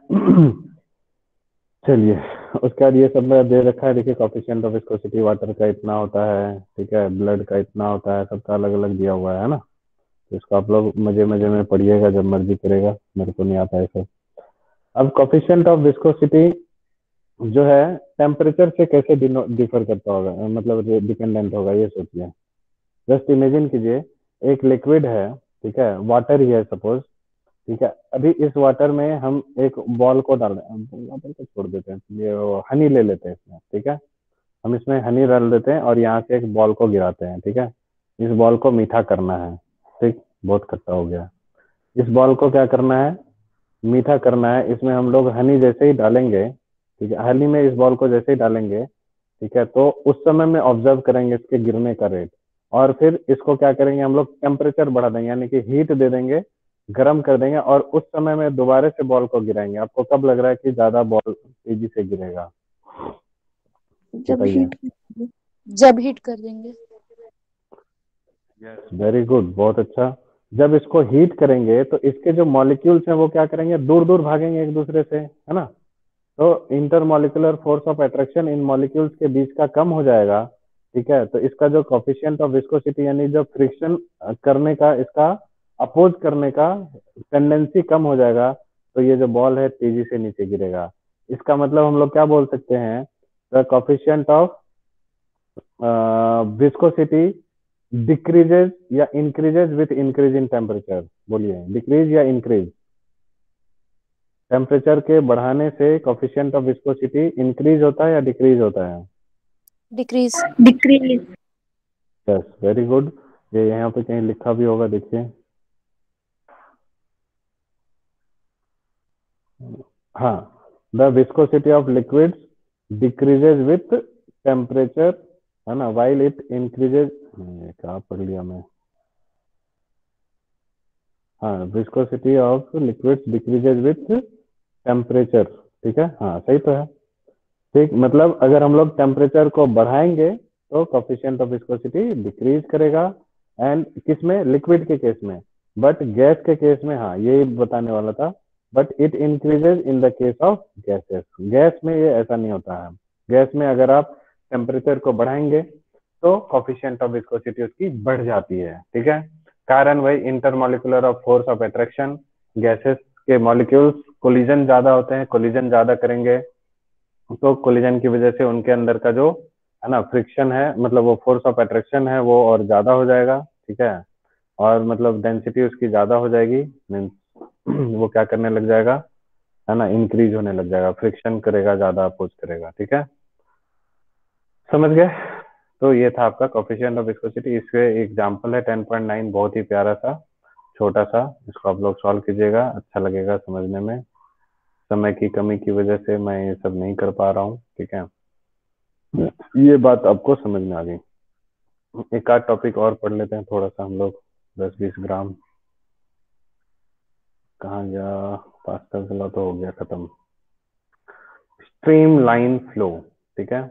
चलिए, उसके बाद ये सब में दे रखा है, देखिए कोफिशिएंट ऑफ विस्कोसिटी वाटर का इतना होता है, ठीक है, ब्लड का इतना होता है, सबका अलग अलग दिया हुआ है ना। तो इसको आप लोग मजे मजे में पढ़िएगा जब मर्जी करेगा, मेरे को नहीं आता है सब। अब कोफिशिएंट ऑफ विस्कोसिटी जो है टेम्परेचर से कैसे डिफर करता होगा, मतलब डिपेंडेंट होगा, ये सोचिए। जस्ट इमेजिन कीजिए एक लिक्विड है, ठीक है, वाटर ही है सपोज, ठीक है। अभी इस वाटर में हम एक बॉल को डाल रहे हैं, वाटर को छोड़ देते हैं, ये हनी ले लेते हैं इसमें, ठीक है। हम इसमें हनी डाल देते हैं और यहाँ से एक बॉल को गिराते हैं, ठीक है। इस बॉल को मीठा करना है, ठीक, बहुत खट्टा हो गया। इस बॉल को क्या करना है, मीठा करना है। इसमें हम लोग हनी जैसे ही डालेंगे, ठीक है, हनी में इस बॉल को जैसे ही डालेंगे, ठीक है, तो उस समय में ऑब्जर्व करेंगे इसके गिरने का रेट, और फिर इसको क्या करेंगे हम लोग, टेम्परेचर बढ़ा देंगे, यानी कि हीट दे देंगे, गर्म कर देंगे, और उस समय में दोबारा से बॉल को गिराएंगे। आपको कब लग रहा है कि ज्यादा बॉल तेजी से गिरेगा? जब बताइए। हीट जब हीट कर देंगे। यस, वेरी गुड, बहुत अच्छा। जब इसको हीट करेंगे तो इसके जो मॉलिक्यूल्स हैं वो क्या करेंगे, दूर दूर भागेंगे एक दूसरे से, है ना। तो intermolecular force of attraction in molecules के बीच का कम हो जाएगा, ठीक है। तो इसका जो कोफिशिएंट ऑफ विस्कोसिटी यानी जो फ्रिक्शन करने का, इसका अपोज करने का टेंडेंसी कम हो जाएगा, तो ये जो बॉल है तेजी से नीचे गिरेगा। इसका मतलब हम लोग क्या बोल सकते हैं, the coefficient of viscosity decreases या increases with increase in temperature. बोलिए, डिक्रीज या इंक्रीज? टेम्परेचर के बढ़ाने से कोफिशिएंट ऑफ विस्कोसिटी इंक्रीज होता है या डिक्रीज होता है? Decrease. Decrease. Yes, very good. ये यहाँ पे कहीं लिखा भी होगा, देखिए। हाँ, the viscosity of liquids decreases with temperature, है ना, वाइल इट इंक्रीजेज। क्या पढ़ लिया मैं? हाँ, viscosity of liquids decreases with temperature, ठीक है, हाँ सही तो है, ठीक। मतलब अगर हम लोग टेम्परेचर को बढ़ाएंगे तो कोफिशिएंट ऑफ विस्कोसिटी डिक्रीज करेगा, एंड किसमें, लिक्विड के केस में। बट गैस के केस में, हाँ यही बताने वाला था, but it increases in the case of gases. Gas में ये ऐसा नहीं होता है। गैस में अगर आप टेम्परेचर को बढ़ाएंगे तो कोफिशिएंट ऑफ विस्कोसिटी उसकी बढ़ जाती है, ठीक है। कारण वही intermolecular of force of attraction, gases के मॉलिक्यूल्स कोलिजन ज्यादा होते हैं, कोलिजन ज्यादा करेंगे तो कोलिजन की वजह से उनके अंदर का जो है ना फ्रिक्शन है, मतलब वो फोर्स ऑफ अट्रैक्शन है, वो और ज्यादा हो जाएगा, ठीक है। और मतलब डेंसिटी उसकी ज्यादा हो जाएगी, मीन्स वो क्या करने लग जाएगा, है ना, इंक्रीज होने लग जाएगा, फ्रिक्शन करेगा, ज्यादा अपोज करेगा, ठीक है, समझ गए। तो ये था आपका कोफिशिएंट ऑफ विस्कोसिटी। इसके एग्जांपल है 10.9, बहुत ही प्यारा सा, छोटा सा। इसको आप लोग सॉल्व कीजिएगा, अच्छा लगेगा समझने में। समय की कमी की वजह से मैं ये सब नहीं कर पा रहा हूँ, ठीक है। ये बात आपको समझ में आ गई। एक आध टॉपिक और पढ़ लेते हैं थोड़ा सा हम लोग, 10-20 ग्राम। कहाँ गया, पास्कल लॉ तो हो गया खत्म। स्ट्रीम लाइन फ्लो, ठीक है।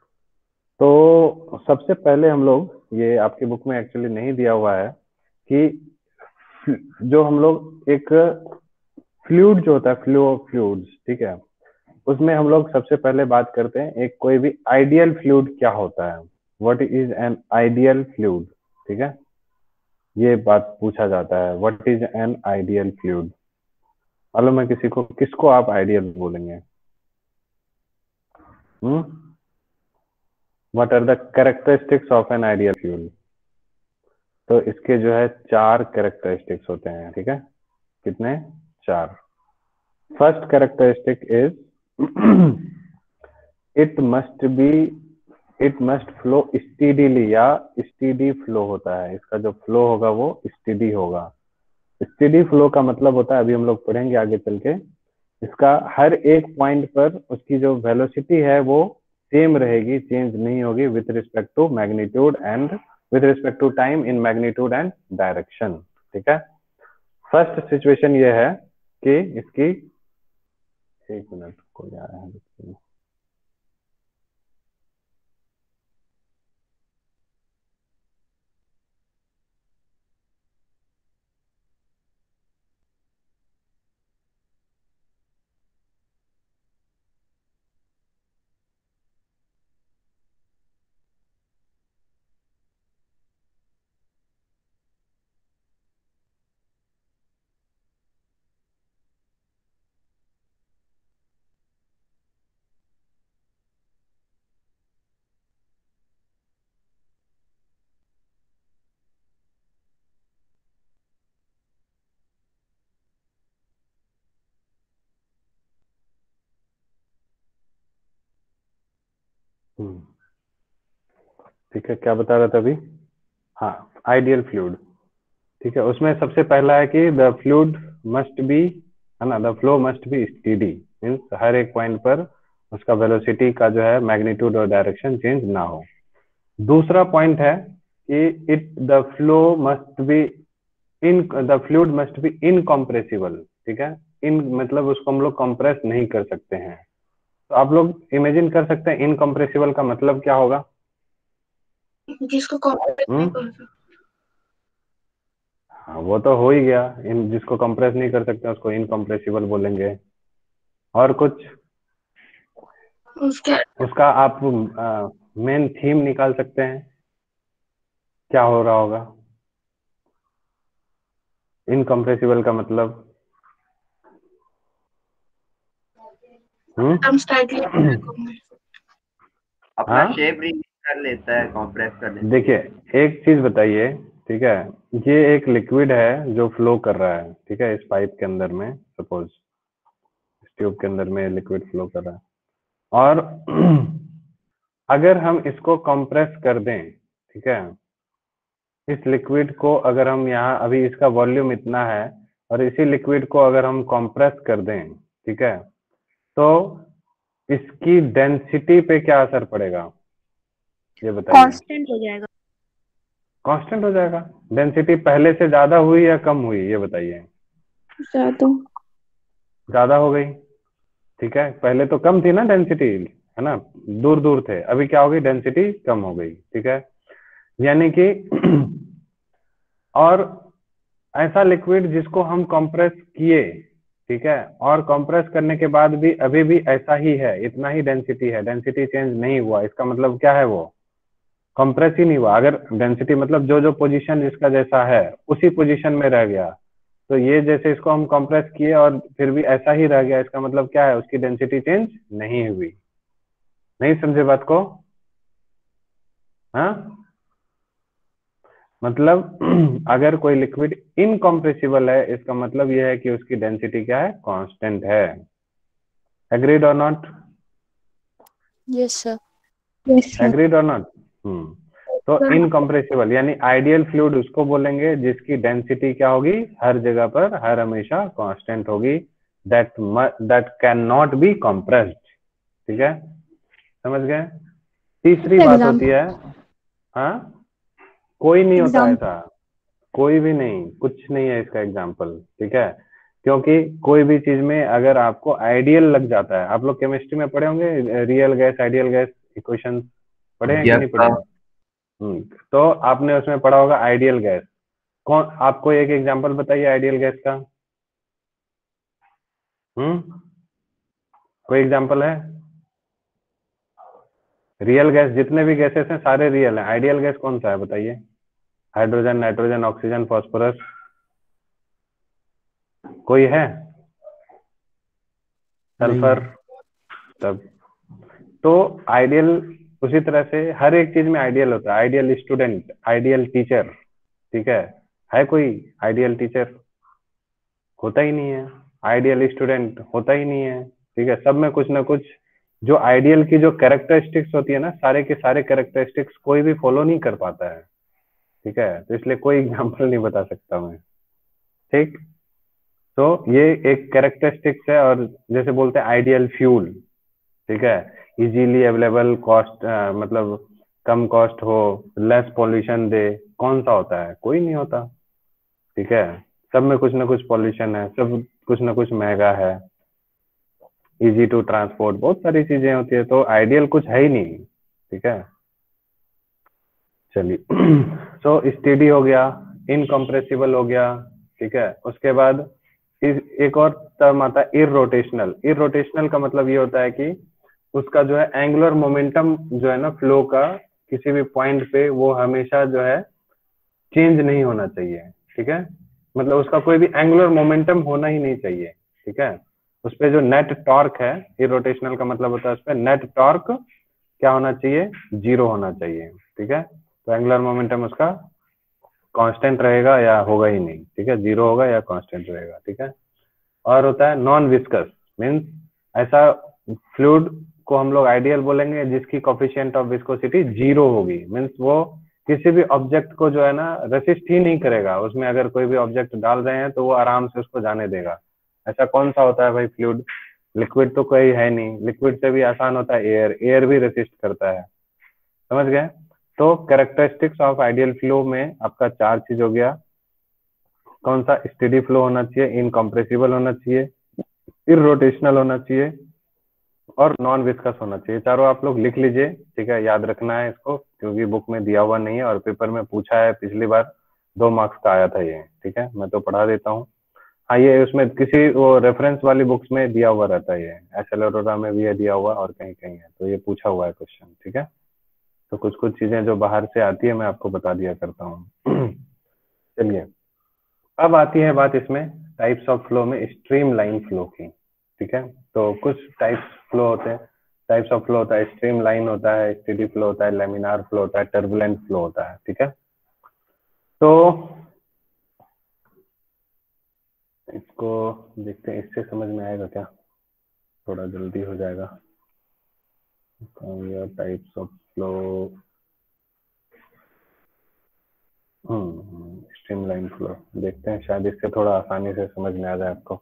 तो सबसे पहले हम लोग, ये आपकी बुक में एक्चुअली नहीं दिया हुआ है, कि जो हम लोग एक फ्लूइड जो होता है, फ्लो ऑफ फ्लूइड्स, ठीक है, उसमें हम लोग सबसे पहले बात करते हैं एक कोई भी आइडियल फ्लूइड क्या होता है, what is an ideal fluid, ठीक है। ये बात पूछा जाता है, what is an ideal fluid. मालूम है किसी को, किसको आप आइडियल बोलेंगे? What are the characteristics of an ideal fluid? तो इसके जो है 4 कैरेक्टरिस्टिक्स होते हैं, ठीक है। कितने? 4। First characteristic is it must flow steadily, या स्टीडी फ्लो होता है। इसका जो फ्लो होगा वो स्टीडी होगा। स्टेडी फ्लो का मतलब होता है, अभी हम लोग पढ़ेंगे आगे चल के, इसका हर एक पॉइंट पर उसकी जो वेलोसिटी है वो सेम रहेगी, चेंज नहीं होगी with respect to magnitude and with respect to time in magnitude and direction. ठीक है, फर्स्ट सिचुएशन ये है कि इसकी, एक मिनट को जा रहा है, ठीक है, क्या बता रहा था अभी? हाँ, आइडियल फ्लूइड। ठीक है, उसमें सबसे पहला है कि द फ्लूइड मस्ट बी, है ना, the flow must be steady, means हर एक पॉइंट पर उसका वेलोसिटी का जो है मैग्नीट्यूड और डायरेक्शन चेंज ना हो। दूसरा पॉइंट है कि the flow must be the fluid must be incompressible. ठीक है, इन मतलब उसको हम लोग कंप्रेस नहीं कर सकते हैं। तो आप लोग इमेजिन कर सकते हैं इनकम्प्रेसिबल का मतलब क्या होगा? जिसको कंप्रेस नहीं कर सकते। हाँ, वो तो हो ही गया, इन जिसको कंप्रेस नहीं कर सकते उसको इनकम्प्रेसिबल बोलेंगे। और कुछ उसका आप मेन थीम निकाल सकते हैं, क्या हो रहा होगा इनकम्प्रेसिबल का मतलब? अपना शेप रिलीज कर लेता है कंप्रेस कर लेता है। देखिए, एक चीज बताइए, ठीक है, ये एक लिक्विड है जो फ्लो कर रहा है, ठीक है, इस पाइप के अंदर में, सपोज इस ट्यूब के अंदर में लिक्विड फ्लो कर रहा है, और अगर हम इसको कंप्रेस कर दें, ठीक है, इस लिक्विड को अगर हम यहाँ, अभी इसका वॉल्यूम इतना है, और इसी लिक्विड को अगर हम कंप्रेस कर दें, ठीक है, तो इसकी डेंसिटी पे क्या असर पड़ेगा ये बताइए? कांस्टेंट हो जाएगा। कांस्टेंट हो जाएगा। डेंसिटी पहले से ज्यादा हुई या कम हुई ये बताइए? ज्यादा। ज्यादा हो गई। ठीक है, पहले तो कम थी ना डेंसिटी, है ना, दूर दूर थे, अभी क्या हो गई, डेंसिटी कम हो गई। ठीक है, यानी कि और ऐसा लिक्विड जिसको हम कंप्रेस किए, ठीक है, और कंप्रेस करने के बाद भी अभी भी ऐसा ही है, इतना ही डेंसिटी है, डेंसिटी चेंज नहीं हुआ, इसका मतलब क्या है, वो कंप्रेस ही नहीं हुआ। अगर डेंसिटी मतलब जो जो पोजीशन जिसका जैसा है उसी पोजीशन में रह गया, तो ये जैसे इसको हम कंप्रेस किए और फिर भी ऐसा ही रह गया, इसका मतलब क्या है, उसकी डेंसिटी चेंज नहीं हुई। नहीं समझे बात को? हाँ, मतलब अगर कोई लिक्विड इनकम्प्रेसिबल है, इसका मतलब यह है कि उसकी डेंसिटी क्या है, कांस्टेंट है। एग्रीड और नॉट? Yes sir. एग्रीड और नॉट? तो इनकम्प्रेसिबल यानी आइडियल फ्लूइड उसको बोलेंगे जिसकी डेंसिटी क्या होगी, हर जगह पर हर हमेशा कांस्टेंट होगी, that can not be compressed. ठीक है, समझ गए? तीसरी बात होती है, हाँ, कोई नहीं होता ऐसा, कोई भी नहीं, कुछ नहीं है इसका एग्जाम्पल। ठीक है, क्योंकि कोई भी चीज में अगर आपको आइडियल लग जाता है, आप लोग केमिस्ट्री में पढ़े होंगे real gas ideal gas equation, पढ़े हैं कि नहीं पढ़े? तो आपने उसमें पढ़ा होगा आइडियल गैस। कौन, आपको एक एग्जांपल बताइए आइडियल गैस का। कोई एग्जांपल है? रियल गैस, जितने भी गैसेस हैं सारे रियल हैं, आइडियल गैस कौन सा है बताइए? हाइड्रोजन, नाइट्रोजन, ऑक्सीजन, फास्फोरस, कोई है? सल्फर, तब तो आइडियल उसी तरह से हर एक चीज में आइडियल होता है। आइडियल स्टूडेंट, आइडियल टीचर, ठीक है कोई आइडियल टीचर? होता ही नहीं है। आइडियल स्टूडेंट होता ही नहीं है। ठीक है, सब में कुछ ना कुछ जो आइडियल की जो कैरेक्टरिस्टिक्स होती है ना, सारे के सारे कैरेक्टरिस्टिक्स कोई भी फॉलो नहीं कर पाता है। ठीक है, तो इसलिए कोई एग्जांपल नहीं बता सकता मैं। ठीक। तो ये एक कैरेक्टरिस्टिक्स है, और जैसे बोलते हैं आइडियल फ्यूल, ठीक है, इजीली अवेलेबल, कॉस्ट मतलब कम कॉस्ट हो, लेस पॉल्यूशन दे, कौन सा होता है? कोई नहीं होता, ठीक है। सब में कुछ ना कुछ पॉल्यूशन है, सब कुछ ना कुछ महंगा है, इजी टू ट्रांसपोर्ट, बहुत सारी चीजें होती है, तो आइडियल कुछ है ही नहीं, ठीक है। चलिए सो स्टेडी हो गया, इनकम्प्रेसिबल हो गया, ठीक है। उसके बाद एक और टर्म आता है इररोटेशनल। इररोटेशनल का मतलब ये होता है कि उसका जो है एंगुलर मोमेंटम जो है ना फ्लो का किसी भी पॉइंट पे, वो हमेशा जो है चेंज नहीं होना चाहिए, ठीक है। मतलब उसका कोई भी एंगुलर मोमेंटम होना ही नहीं चाहिए, ठीक है। उस पर जो नेट टॉर्क है, इररोटेशनल का मतलब होता है उस पर नेट टॉर्क क्या होना चाहिए? 0 होना चाहिए, ठीक है। तो एंगुलर मोमेंटम उसका कांस्टेंट रहेगा या होगा ही नहीं, ठीक है, 0 होगा या कांस्टेंट रहेगा, ठीक है। और होता है नॉन विस्कस, मीन्स ऐसा फ्लूइड को हम लोग आइडियल बोलेंगे जिसकी कोफिशिएंट ऑफ विस्कोसिटी 0 होगी, मीन्स वो किसी भी ऑब्जेक्ट को जो है ना रेसिस्ट ही नहीं करेगा, उसमें अगर कोई भी ऑब्जेक्ट डाल रहे हैं तो वो आराम से उसको जाने देगा। ऐसा कौन सा होता है भाई फ्लूइड? लिक्विड तो कोई है नहीं, लिक्विड से भी आसान होता है एयर, एयर भी रेसिस्ट करता है, समझ गए। तो कैरेक्टरिस्टिक्स ऑफ आइडियल फ्लो में आपका 4 चीज हो गया। कौन सा? स्टेडी फ्लो होना चाहिए, इनकम्प्रेसिबल होना चाहिए, इररोटेशनल होना चाहिए, और नॉन विस्कस होना चाहिए। चारों आप लोग लिख लीजिए, ठीक है, याद रखना है इसको, क्योंकि बुक में दिया हुआ नहीं है और पेपर में पूछा है, पिछली बार 2 मार्क्स का आया था ये, ठीक है। मैं तो पढ़ा देता हूँ। हाँ, ये उसमें किसी वो रेफरेंस वाली बुक्स में दिया हुआ रहता है, ये SL अरोरा में भी है दिया हुआ और कहीं कहीं है, तो ये पूछा हुआ है क्वेश्चन, ठीक है। तो कुछ कुछ चीजें जो बाहर से आती है मैं आपको बता दिया करता हूँ। चलिए, अब आती है बात इसमें टाइप्स ऑफ फ्लो में स्ट्रीम लाइन फ्लो की, ठीक है। तो कुछ टाइप्स फ्लो होते हैं, टाइप्स ऑफ फ्लो होता है, स्ट्रीम लाइन होता है, स्टेडी फ्लो होता है, लेमिनार फ्लो होता है, टर्बुलेंट फ्लो होता है, ठीक है। तो इसको देखते हैं, इससे समझ में आएगा क्या? थोड़ा जल्दी हो जाएगा। Types of flow, streamline flow देखते हैं, शायद इससे थोड़ा आसानी से समझ में आ जाए आपको।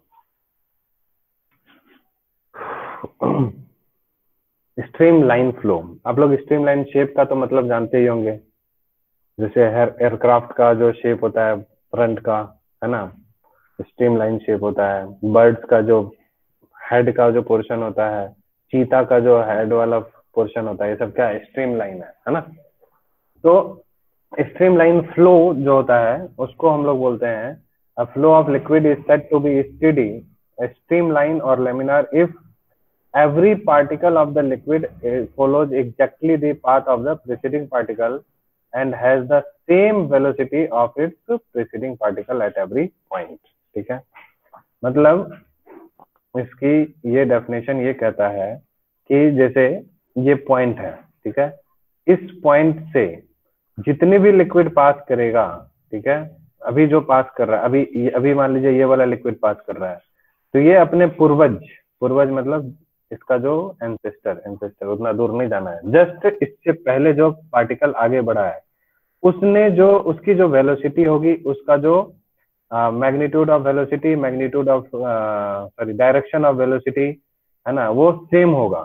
स्ट्रीम लाइन फ्लो, आप लोग स्ट्रीम लाइन शेप का तो मतलब जानते ही होंगे, जैसे एयरक्राफ्ट का जो शेप होता है फ्रंट का, है ना, स्ट्रीम लाइन शेप होता है। बर्ड्स का जो हेड का जो पोर्शन होता है, चीता का जो हेड वाला पोर्शन होता है, ये सब क्या स्ट्रीम लाइन है ना। तो स्ट्रीम लाइन फ्लो जो होता है उसको हम लोग बोलते हैं a flow of liquid is said to be steady, streamline और laminar if every particle of the liquid follows exactly the path of the preceding particle and has the same velocity of its preceding particle at every point, ठीक है। मतलब इसकी ये definition ये कहता है कि जैसे ये पॉइंट है, ठीक है, इस पॉइंट से जितने भी लिक्विड पास करेगा, ठीक है, अभी जो पास कर रहा है, अभी मान लीजिए ये वाला लिक्विड पास कर रहा है, तो ये अपने पूर्वज मतलब इसका जो एंसेस्टर उतना दूर नहीं जाना है, जस्ट इससे पहले जो पार्टिकल आगे बढ़ा है उसने जो उसकी जो वेलोसिटी होगी, उसका जो magnitude of velocity, magnitude of direction of velocity, है ना, वो सेम होगा।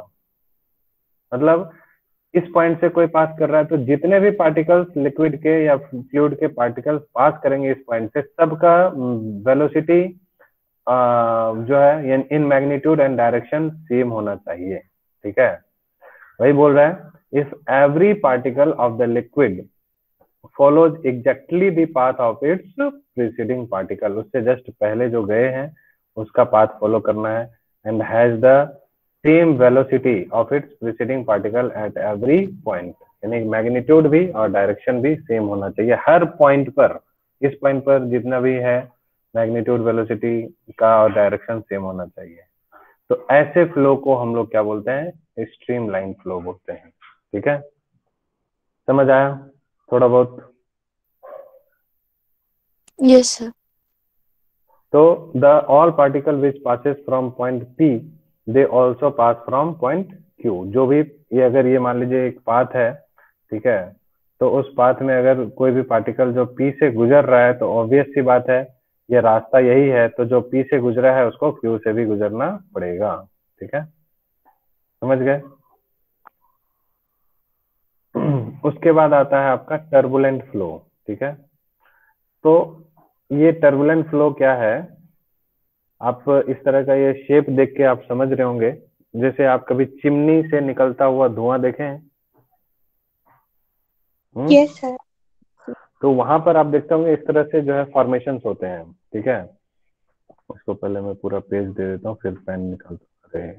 मतलब इस पॉइंट से कोई पास कर रहा है तो जितने भी पार्टिकल्स लिक्विड के या फ्लूइड के पार्टिकल्स पास करेंगे इस पॉइंट से, सबका वेलोसिटी जो है in magnitude and direction same होना चाहिए, ठीक है। वही बोल रहा है if every particle of the liquid follows exactly the path of its preceding particle, उससे जस्ट पहले जो गए हैं उसका पाथ फॉलो करना है, and has the same velocity of its preceding particle at every point, यानी मैग्नीट्यूड भी और डायरेक्शन भी सेम होना चाहिए हर पॉइंट पर। इस पॉइंट पर जितना भी है मैग्नीट्यूड, वेलोसिटी का और डायरेक्शन सेम होना चाहिए। तो ऐसे फ्लो को हम लोग क्या बोलते हैं? स्ट्रीम लाइन फ्लो बोलते हैं, ठीक है। समझ आया थोड़ा बहुत? Yes sir. तो the all particle which passes from point P they also pass from point Q। जो भी ये अगर ये मान लीजिए एक पाथ है, ठीक है, तो उस पाथ में अगर कोई भी पार्टिकल जो P से गुजर रहा है तो ऑब्वियस सी बात है ये रास्ता यही है, तो जो P से गुजरा है उसको Q से भी गुजरना पड़ेगा। ठीक है, समझ गए? उसके बाद आता है आपका टर्बुलेंट फ्लो। ठीक है, तो ये टर्बुलेंट फ्लो क्या है, आप इस तरह का ये शेप देख के आप समझ रहे होंगे, जैसे आप कभी चिमनी से निकलता हुआ धुआं देखे हैं? Yes sir. तो वहां पर आप देखते होंगे इस तरह से जो है फॉर्मेशंस होते हैं। ठीक है, उसको पहले मैं पूरा पेज दे देता हूँ, फिर पेन निकालता, अरे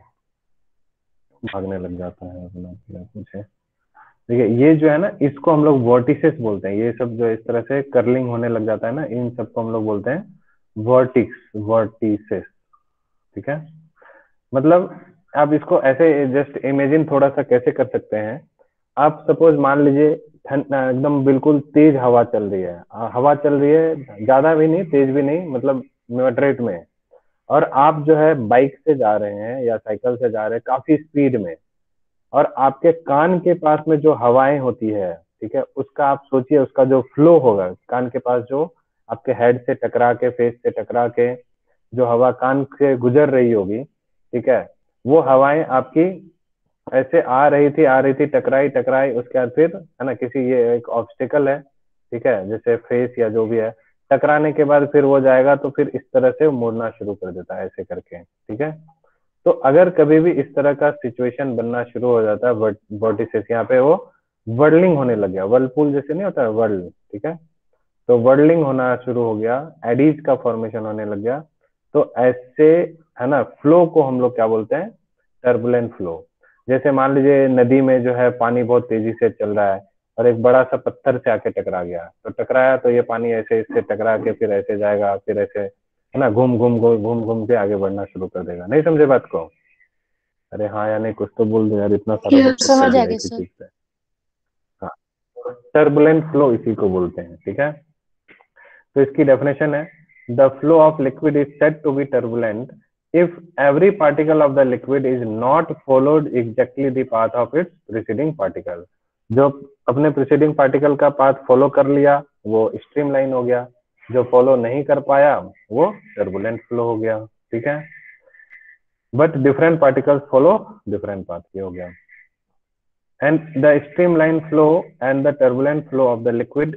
भागने लग जाता है अपना मुझे। देखिए ये जो है ना, इसको हम लोग वर्टिसेस बोलते हैं। ये सब जो इस तरह से कर्लिंग होने लग जाता है ना, इन सबको हम लोग बोलते हैं वर्टिसेस। ठीक है, मतलब आप इसको ऐसे जस्ट इमेजिन थोड़ा सा कैसे कर सकते हैं, आप सपोज मान लीजिए एकदम बिल्कुल तेज हवा चल रही है, हवा चल रही है, ज्यादा भी नहीं तेज भी नहीं, मतलब मॉडरेट में, और आप जो है बाइक से जा रहे हैं या साइकिल से जा रहे हैं काफी स्पीड में, और आपके कान के पास में जो हवाएं होती है, ठीक है, उसका आप सोचिए, उसका जो फ्लो होगा कान के पास, जो आपके हेड से टकरा के, फेस से टकरा के जो हवा कान से गुजर रही होगी, ठीक है, वो हवाएं आपकी ऐसे आ रही थी, टकराई टकराई, उसके बाद फिर है ना, किसी ये एक ऑब्स्टिकल है, ठीक है, जैसे फेस या जो भी है, टकराने के बाद फिर वो जाएगा, तो फिर इस तरह से मुड़ना शुरू कर देता है ऐसे करके। ठीक है, तो अगर कभी भी इस तरह का सिचुएशन बनना शुरू हो जाता है, वर्टिसेस, यहाँ पे वो वर्लिंग होने लग गया, वर्लपूल जैसे नहीं होता है वर्ल, ठीक है, तो वर्लिंग होना शुरू हो गया, एडीज का फॉर्मेशन होने लग गया, तो ऐसे है ना फ्लो को हम लोग क्या बोलते हैं, टर्बुलेंट फ्लो। जैसे मान लीजिए नदी में जो है पानी बहुत तेजी से चल रहा है, और एक बड़ा सा पत्थर से आके टकरा गया, तो टकराया तो ये पानी ऐसे इससे टकरा के फिर ऐसे जाएगा, फिर ऐसे है ना घूम घूम घूम घूम के आगे बढ़ना शुरू कर देगा। नहीं समझे बात को? अरे हाँ या नहीं, कुछ तो बोल दो यार, इतना सारा बच्चा समझ कर आ दिया गया इसी सर। चीज पे। हाँ, टर्बुलेंट फ्लो इसी को बोलते हैं। ठीक है, तो इसकी डेफिनेशन है, the flow of liquid is said to be turbulent if every particle of the liquid is not followed exactly the path of its preceding particle. जो अपने प्रीसीडिंग पार्टिकल का पाथ फॉलो कर लिया वो स्ट्रीमलाइन हो गया, जो फॉलो नहीं कर पाया वो टर्बुलेंट फ्लो हो गया। ठीक है, but different particles follow different path, ये हो गया। And the streamline flow and the turbulent flow of the liquid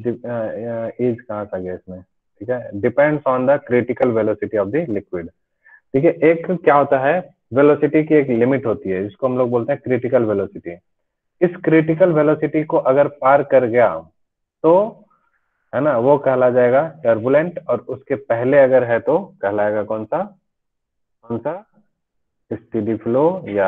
is कहाँ से आ गया इसमें, ठीक है, depends on the critical velocity of the liquid। ठीक है, एक क्या होता है, वेलोसिटी की एक लिमिट होती है जिसको हम लोग बोलते हैं क्रिटिकल वेलोसिटी। इस क्रिटिकल वेलोसिटी को अगर पार कर गया तो है ना वो कहला जाएगा टर्बुलेंट, और उसके पहले अगर है तो कहलाएगा कौन सा स्टीडी फ्लो, या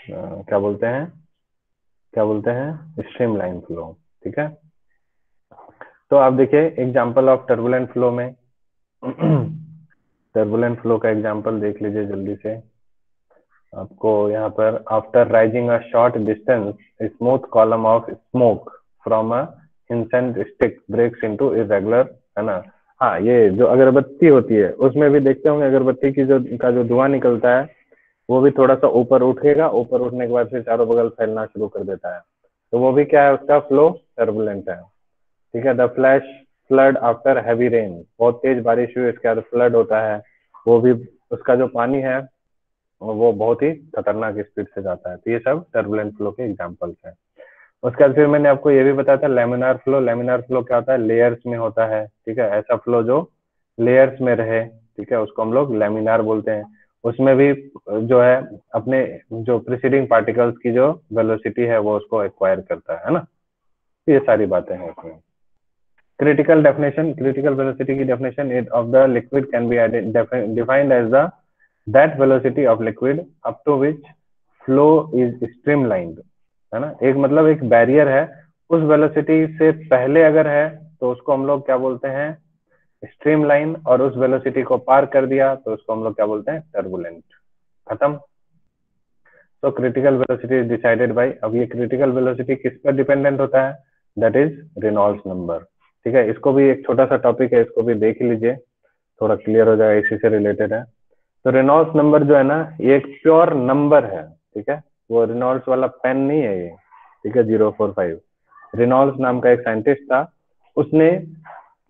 क्या बोलते हैं स्ट्रीमलाइन फ्लो। ठीक है, तो आप देखिए एग्जांपल ऑफ टर्बुलेंट फ्लो में टर्बुलेंट फ्लो का एग्जांपल देख लीजिए जल्दी से। आपको यहाँ पर, after rising a short distance smooth column of smoke from a incense stick breaks into irregular, है ना। हाँ, ये जो अगरबत्ती होती है उसमें भी देखते होंगे, अगरबत्ती की जो धुआं निकलता है वो भी थोड़ा सा ऊपर उठेगा, ऊपर उठने के बाद फिर चारों बगल फैलना शुरू कर देता है, तो वो भी क्या है, उसका फ्लो टर्बुलेंट है। ठीक है, the flash flood after heavy rain, बहुत तेज बारिश हुई उसके बाद फ्लड होता है, वो भी उसका जो पानी है वो बहुत ही खतरनाक स्पीड से जाता है। तो ये सब टर्बुलेंट फ्लो के एग्जांपल्स हैं। उसके बाद फिर मैंने आपको ये भी बताया था लेमिनार फ्लो। लेमिनार फ्लो क्या होता है, लेयर्स में होता है। ठीक है, ऐसा फ्लो जो लेयर्स में रहे, ठीक है, उसको हम लोग लेमिनार बोलते हैं। उसमें भी जो है अपने जो प्रीसीडिंग पार्टिकल्स की जो वेलोसिटी है वो उसको एक्वायर करता है ना। ये सारी बातें हैं उसमें। क्रिटिकल वेलोसिटी की definition of the liquid can be defined as the that velocity of liquid up to which flow is streamlined, है ना। एक मतलब एक बैरियर है, उस वेलोसिटी से पहले अगर है तो उसको हम लोग क्या बोलते हैं, स्ट्रीमलाइन, और उस वेलोसिटी को पार कर दिया तो उसको हम लोग क्या बोलते हैं, टर्बुलेंट। खत्म। तो critical velocity is decided by, अब ये क्रिटिकल वेलोसिटी किस पर डिपेंडेंट होता है, दैट इज रेनॉल्ड्स नंबर। ठीक है, इसको भी एक छोटा सा टॉपिक है, इसको भी देख लीजिए, थोड़ा क्लियर हो जाएगा, इसी से रिलेटेड है। तो रेनॉल्ड्स नंबर जो है ना, ये एक प्योर नंबर है। ठीक है, वो रेनॉल्ड्स वाला पेन नहीं है ये। ठीक है, 045 रेनॉल्ड्स नाम का एक साइंटिस्ट था, उसने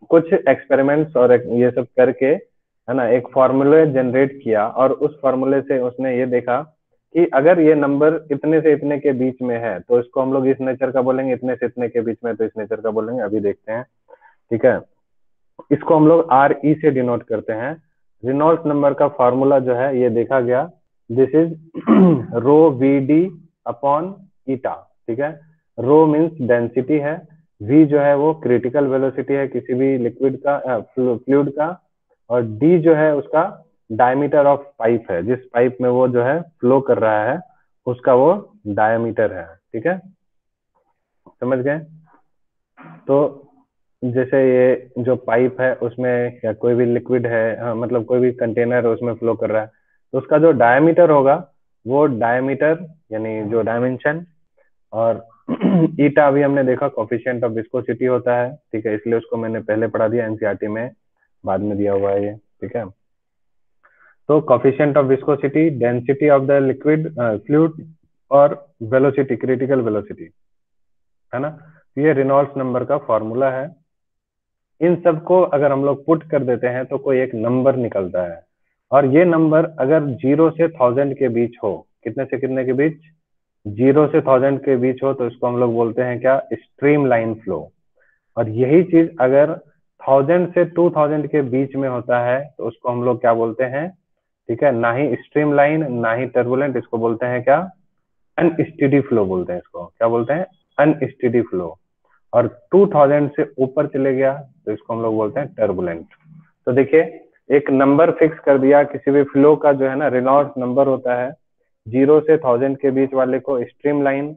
कुछ एक्सपेरिमेंट्स और ये सब करके, है ना, एक फॉर्मूले जनरेट किया और उस फॉर्मूले से उसने ये देखा कि अगर ये नंबर इतने से इतने के बीच में है तो इसको हम लोग इस नेचर का बोलेंगे, इतने से इतने के बीच में तो इस नेचर का बोलेंगे। अभी देखते हैं, ठीक है। इसको हम लोग आर ई से डिनोट करते हैं। रेनॉल्ड्स नंबर का फॉर्मूला जो है ये देखा गया, this is rho v d upon eta, ठीक है। रो मीन्स डेंसिटी है, वी जो है वो क्रिटिकल वेलोसिटी है किसी भी लिक्विड का, फ्लूइड का, और डी जो है उसका डायमीटर ऑफ पाइप है, जिस पाइप में वो जो है फ्लो कर रहा है उसका वो डायमीटर है, ठीक है। समझ गए? तो जैसे ये जो पाइप है उसमें या कोई भी लिक्विड है, मतलब कोई भी कंटेनर है उसमें फ्लो कर रहा है, तो उसका जो डायमीटर होगा वो डायमीटर यानी जो डायमेंशन, और ईटा अभी हमने देखा कोफिशिएंट ऑफ विस्कोसिटी होता है, ठीक है, इसलिए उसको मैंने पहले पढ़ा दिया, एनसीईआरटी में बाद में दिया हुआ है ये, ठीक है। तो coefficient of viscosity, density of the liquid fluid, और वेलोसिटी, क्रिटिकल वेलोसिटी, है ना। तो ये रेनॉल्ड्स नंबर का फॉर्मूला है। इन सबको अगर हम लोग पुट कर देते हैं तो कोई एक नंबर निकलता है, और ये नंबर अगर 0 से 1000 के बीच हो, कितने से कितने के बीच, 0 से 1000 के बीच हो, तो इसको हम लोग बोलते हैं क्या, स्ट्रीम लाइन फ्लो। और यही चीज अगर 1000 से 2000 के बीच में होता है तो उसको हम लोग क्या बोलते हैं, ठीक है, ना ही स्ट्रीम लाइन ना ही टर्बुलेंट, इसको बोलते हैं क्या, अनस्टेडी फ्लो बोलते हैं। इसको क्या बोलते हैं, अनस्टेडी फ्लो। और 2000 से ऊपर चले गया तो इसको हम लोग बोलते हैं टर्बुलेंट। तो देखिए, एक नंबर फिक्स कर दिया किसी भी फ्लो का, जो है ना रेनॉल्ड्स नंबर होता है, 0 से 1000 के बीच वाले को स्ट्रीम लाइन,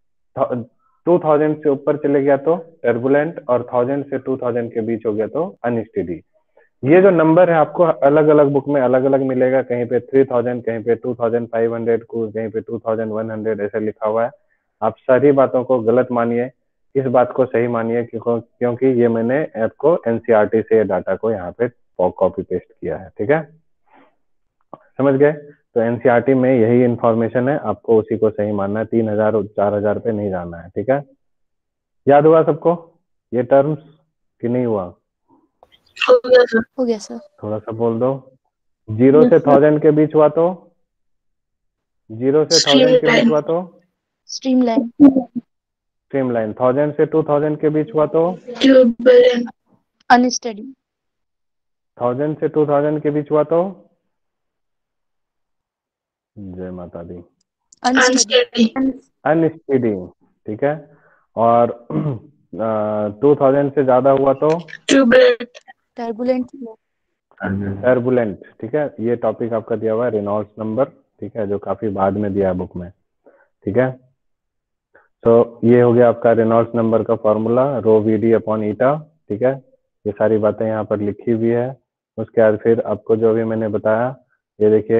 2000 से ऊपर चले गया तो टर्बुलेंट, और 1000 से 2000 के बीच हो गया तो अनस्टेडी। ये जो नंबर है आपको अलग अलग बुक में अलग अलग मिलेगा, कहीं पे 3000, कहीं पे 2500, कहीं पे 2100 ऐसे लिखा हुआ है। आप सारी बातों को गलत मानिए, इस बात को सही मानिए, क्योंकि ये मैंने आपको एनसीईआरटी से डाटा को यहाँ पे कॉपी पेस्ट किया है, ठीक है। समझ गए? तो एनसीईआरटी में यही इंफॉर्मेशन है, आपको उसी को सही मानना है, 3000 और 4000 पे नहीं जाना है, ठीक है। याद हुआ सबको ये टर्म्स कि नहीं हुआ? हो गया सर। थोड़ा सा बोल दो। 0 से 1000 के बीच हुआ तो, 0 से 1000 के बीच हुआ तो स्ट्रीम लाइन। स्ट्रीम लाइन, 1000 से 2000 के बीच हुआ तो ट्यूबुलेंट, अनस्टेडी। 1000 से 2000 के बीच हुआ तो, जय माता दी, अनस्टेडी। अनस्टेडी, ठीक है। और 2000 से ज्यादा हुआ तो ट्यूबुलेंट, टर्बुलेंट। टर्बुलेंट, ठीक है। ये टॉपिक आपका दिया हुआ है रेनॉल्ड्स नंबर, ठीक है, जो काफी बाद में दिया है बुक में, ठीक है। तो ये हो गया आपका रेनॉल्ड्स नंबर का formula, rho v d upon eta, ठीक है। ये सारी बातें यहाँ पर लिखी हुई है। उसके बाद फिर आपको जो भी मैंने बताया, ये देखिए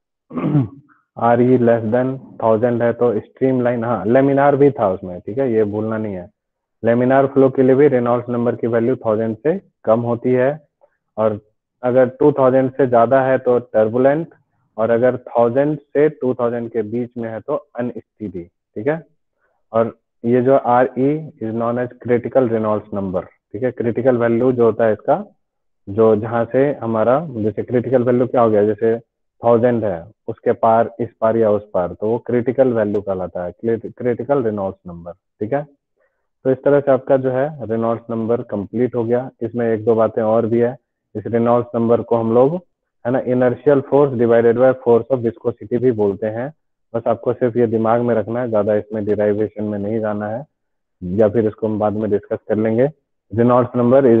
आर ई लेस देन 1000 है तो स्ट्रीम लाइन, हाँ लेमिनार भी था उसमें, ठीक है, ये भूलना नहीं है। लेमिनार फ्लो के लिए भी रेनॉल्ड्स नंबर की वैल्यू 1000 से कम होती है, और अगर 2000 से ज्यादा है तो टर्बुलेंट, और अगर 1000 से 2000 के बीच में है तो अनस्टेडी, ठीक है। और ये जो R E is known as critical Reynolds number, ठीक है। क्रिटिकल वैल्यू जो होता है इसका, जो जहां से हमारा, जैसे क्रिटिकल वैल्यू क्या हो गया, जैसे 1000 है उसके पार, इस पार या उस पार, तो वो क्रिटिकल वैल्यू कहलाता है, क्रिटिकल रेनॉल्ड्स नंबर, ठीक है। तो इस तरह से आपका जो है रेनॉल्ड्स नंबर कंप्लीट हो गया। इसमें एक दो बातें और भी है। इस रेनॉल्ड्स नंबर को हम लोग, है ना, inertial force divided by force of viscosity भी बोलते हैं। बस आपको सिर्फ ये दिमाग में रखना है, ज्यादा इसमें डिराइवेशन में नहीं जाना है, या फिर इसको हम बाद में डिस्कस कर लेंगे। Reynolds number is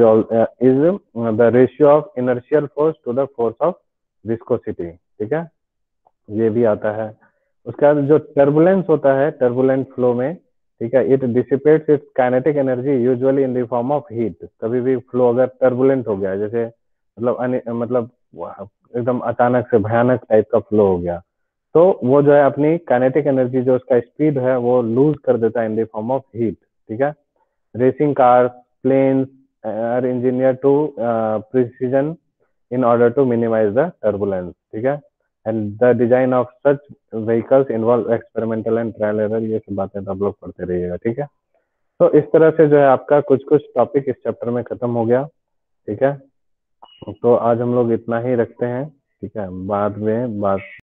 the ratio of inertial force to the force of viscosity, ठीक है, ये भी आता है। उसके बाद जो टर्बुलेंस होता है, टर्बुलेंट फ्लो में, ठीक है, it dissipates its kinetic energy usually in the form of heat. कभी भी फ्लो अगर टर्बुलेंट हो गया, जैसे मतलब एकदम अचानक से भयानक टाइप का फ्लो हो गया, तो वो जो है अपनी काइनेटिक एनर्जी, जो उसका स्पीड है, वो लूज कर देता है in the form of heat, ठीक है। Racing cars, planes are engineer to precision in order to minimize the turbulence, ठीक है। and the design of such vehicles involve experimental and trial error, ये सब बातें तो आप लोग पढ़ते रहिएगा, ठीक है। तो इस तरह से जो है आपका कुछ कुछ टॉपिक इस चैप्टर में खत्म हो गया। ठीक है, तो आज हम लोग इतना ही रखते हैं। ठीक है, बाद में बात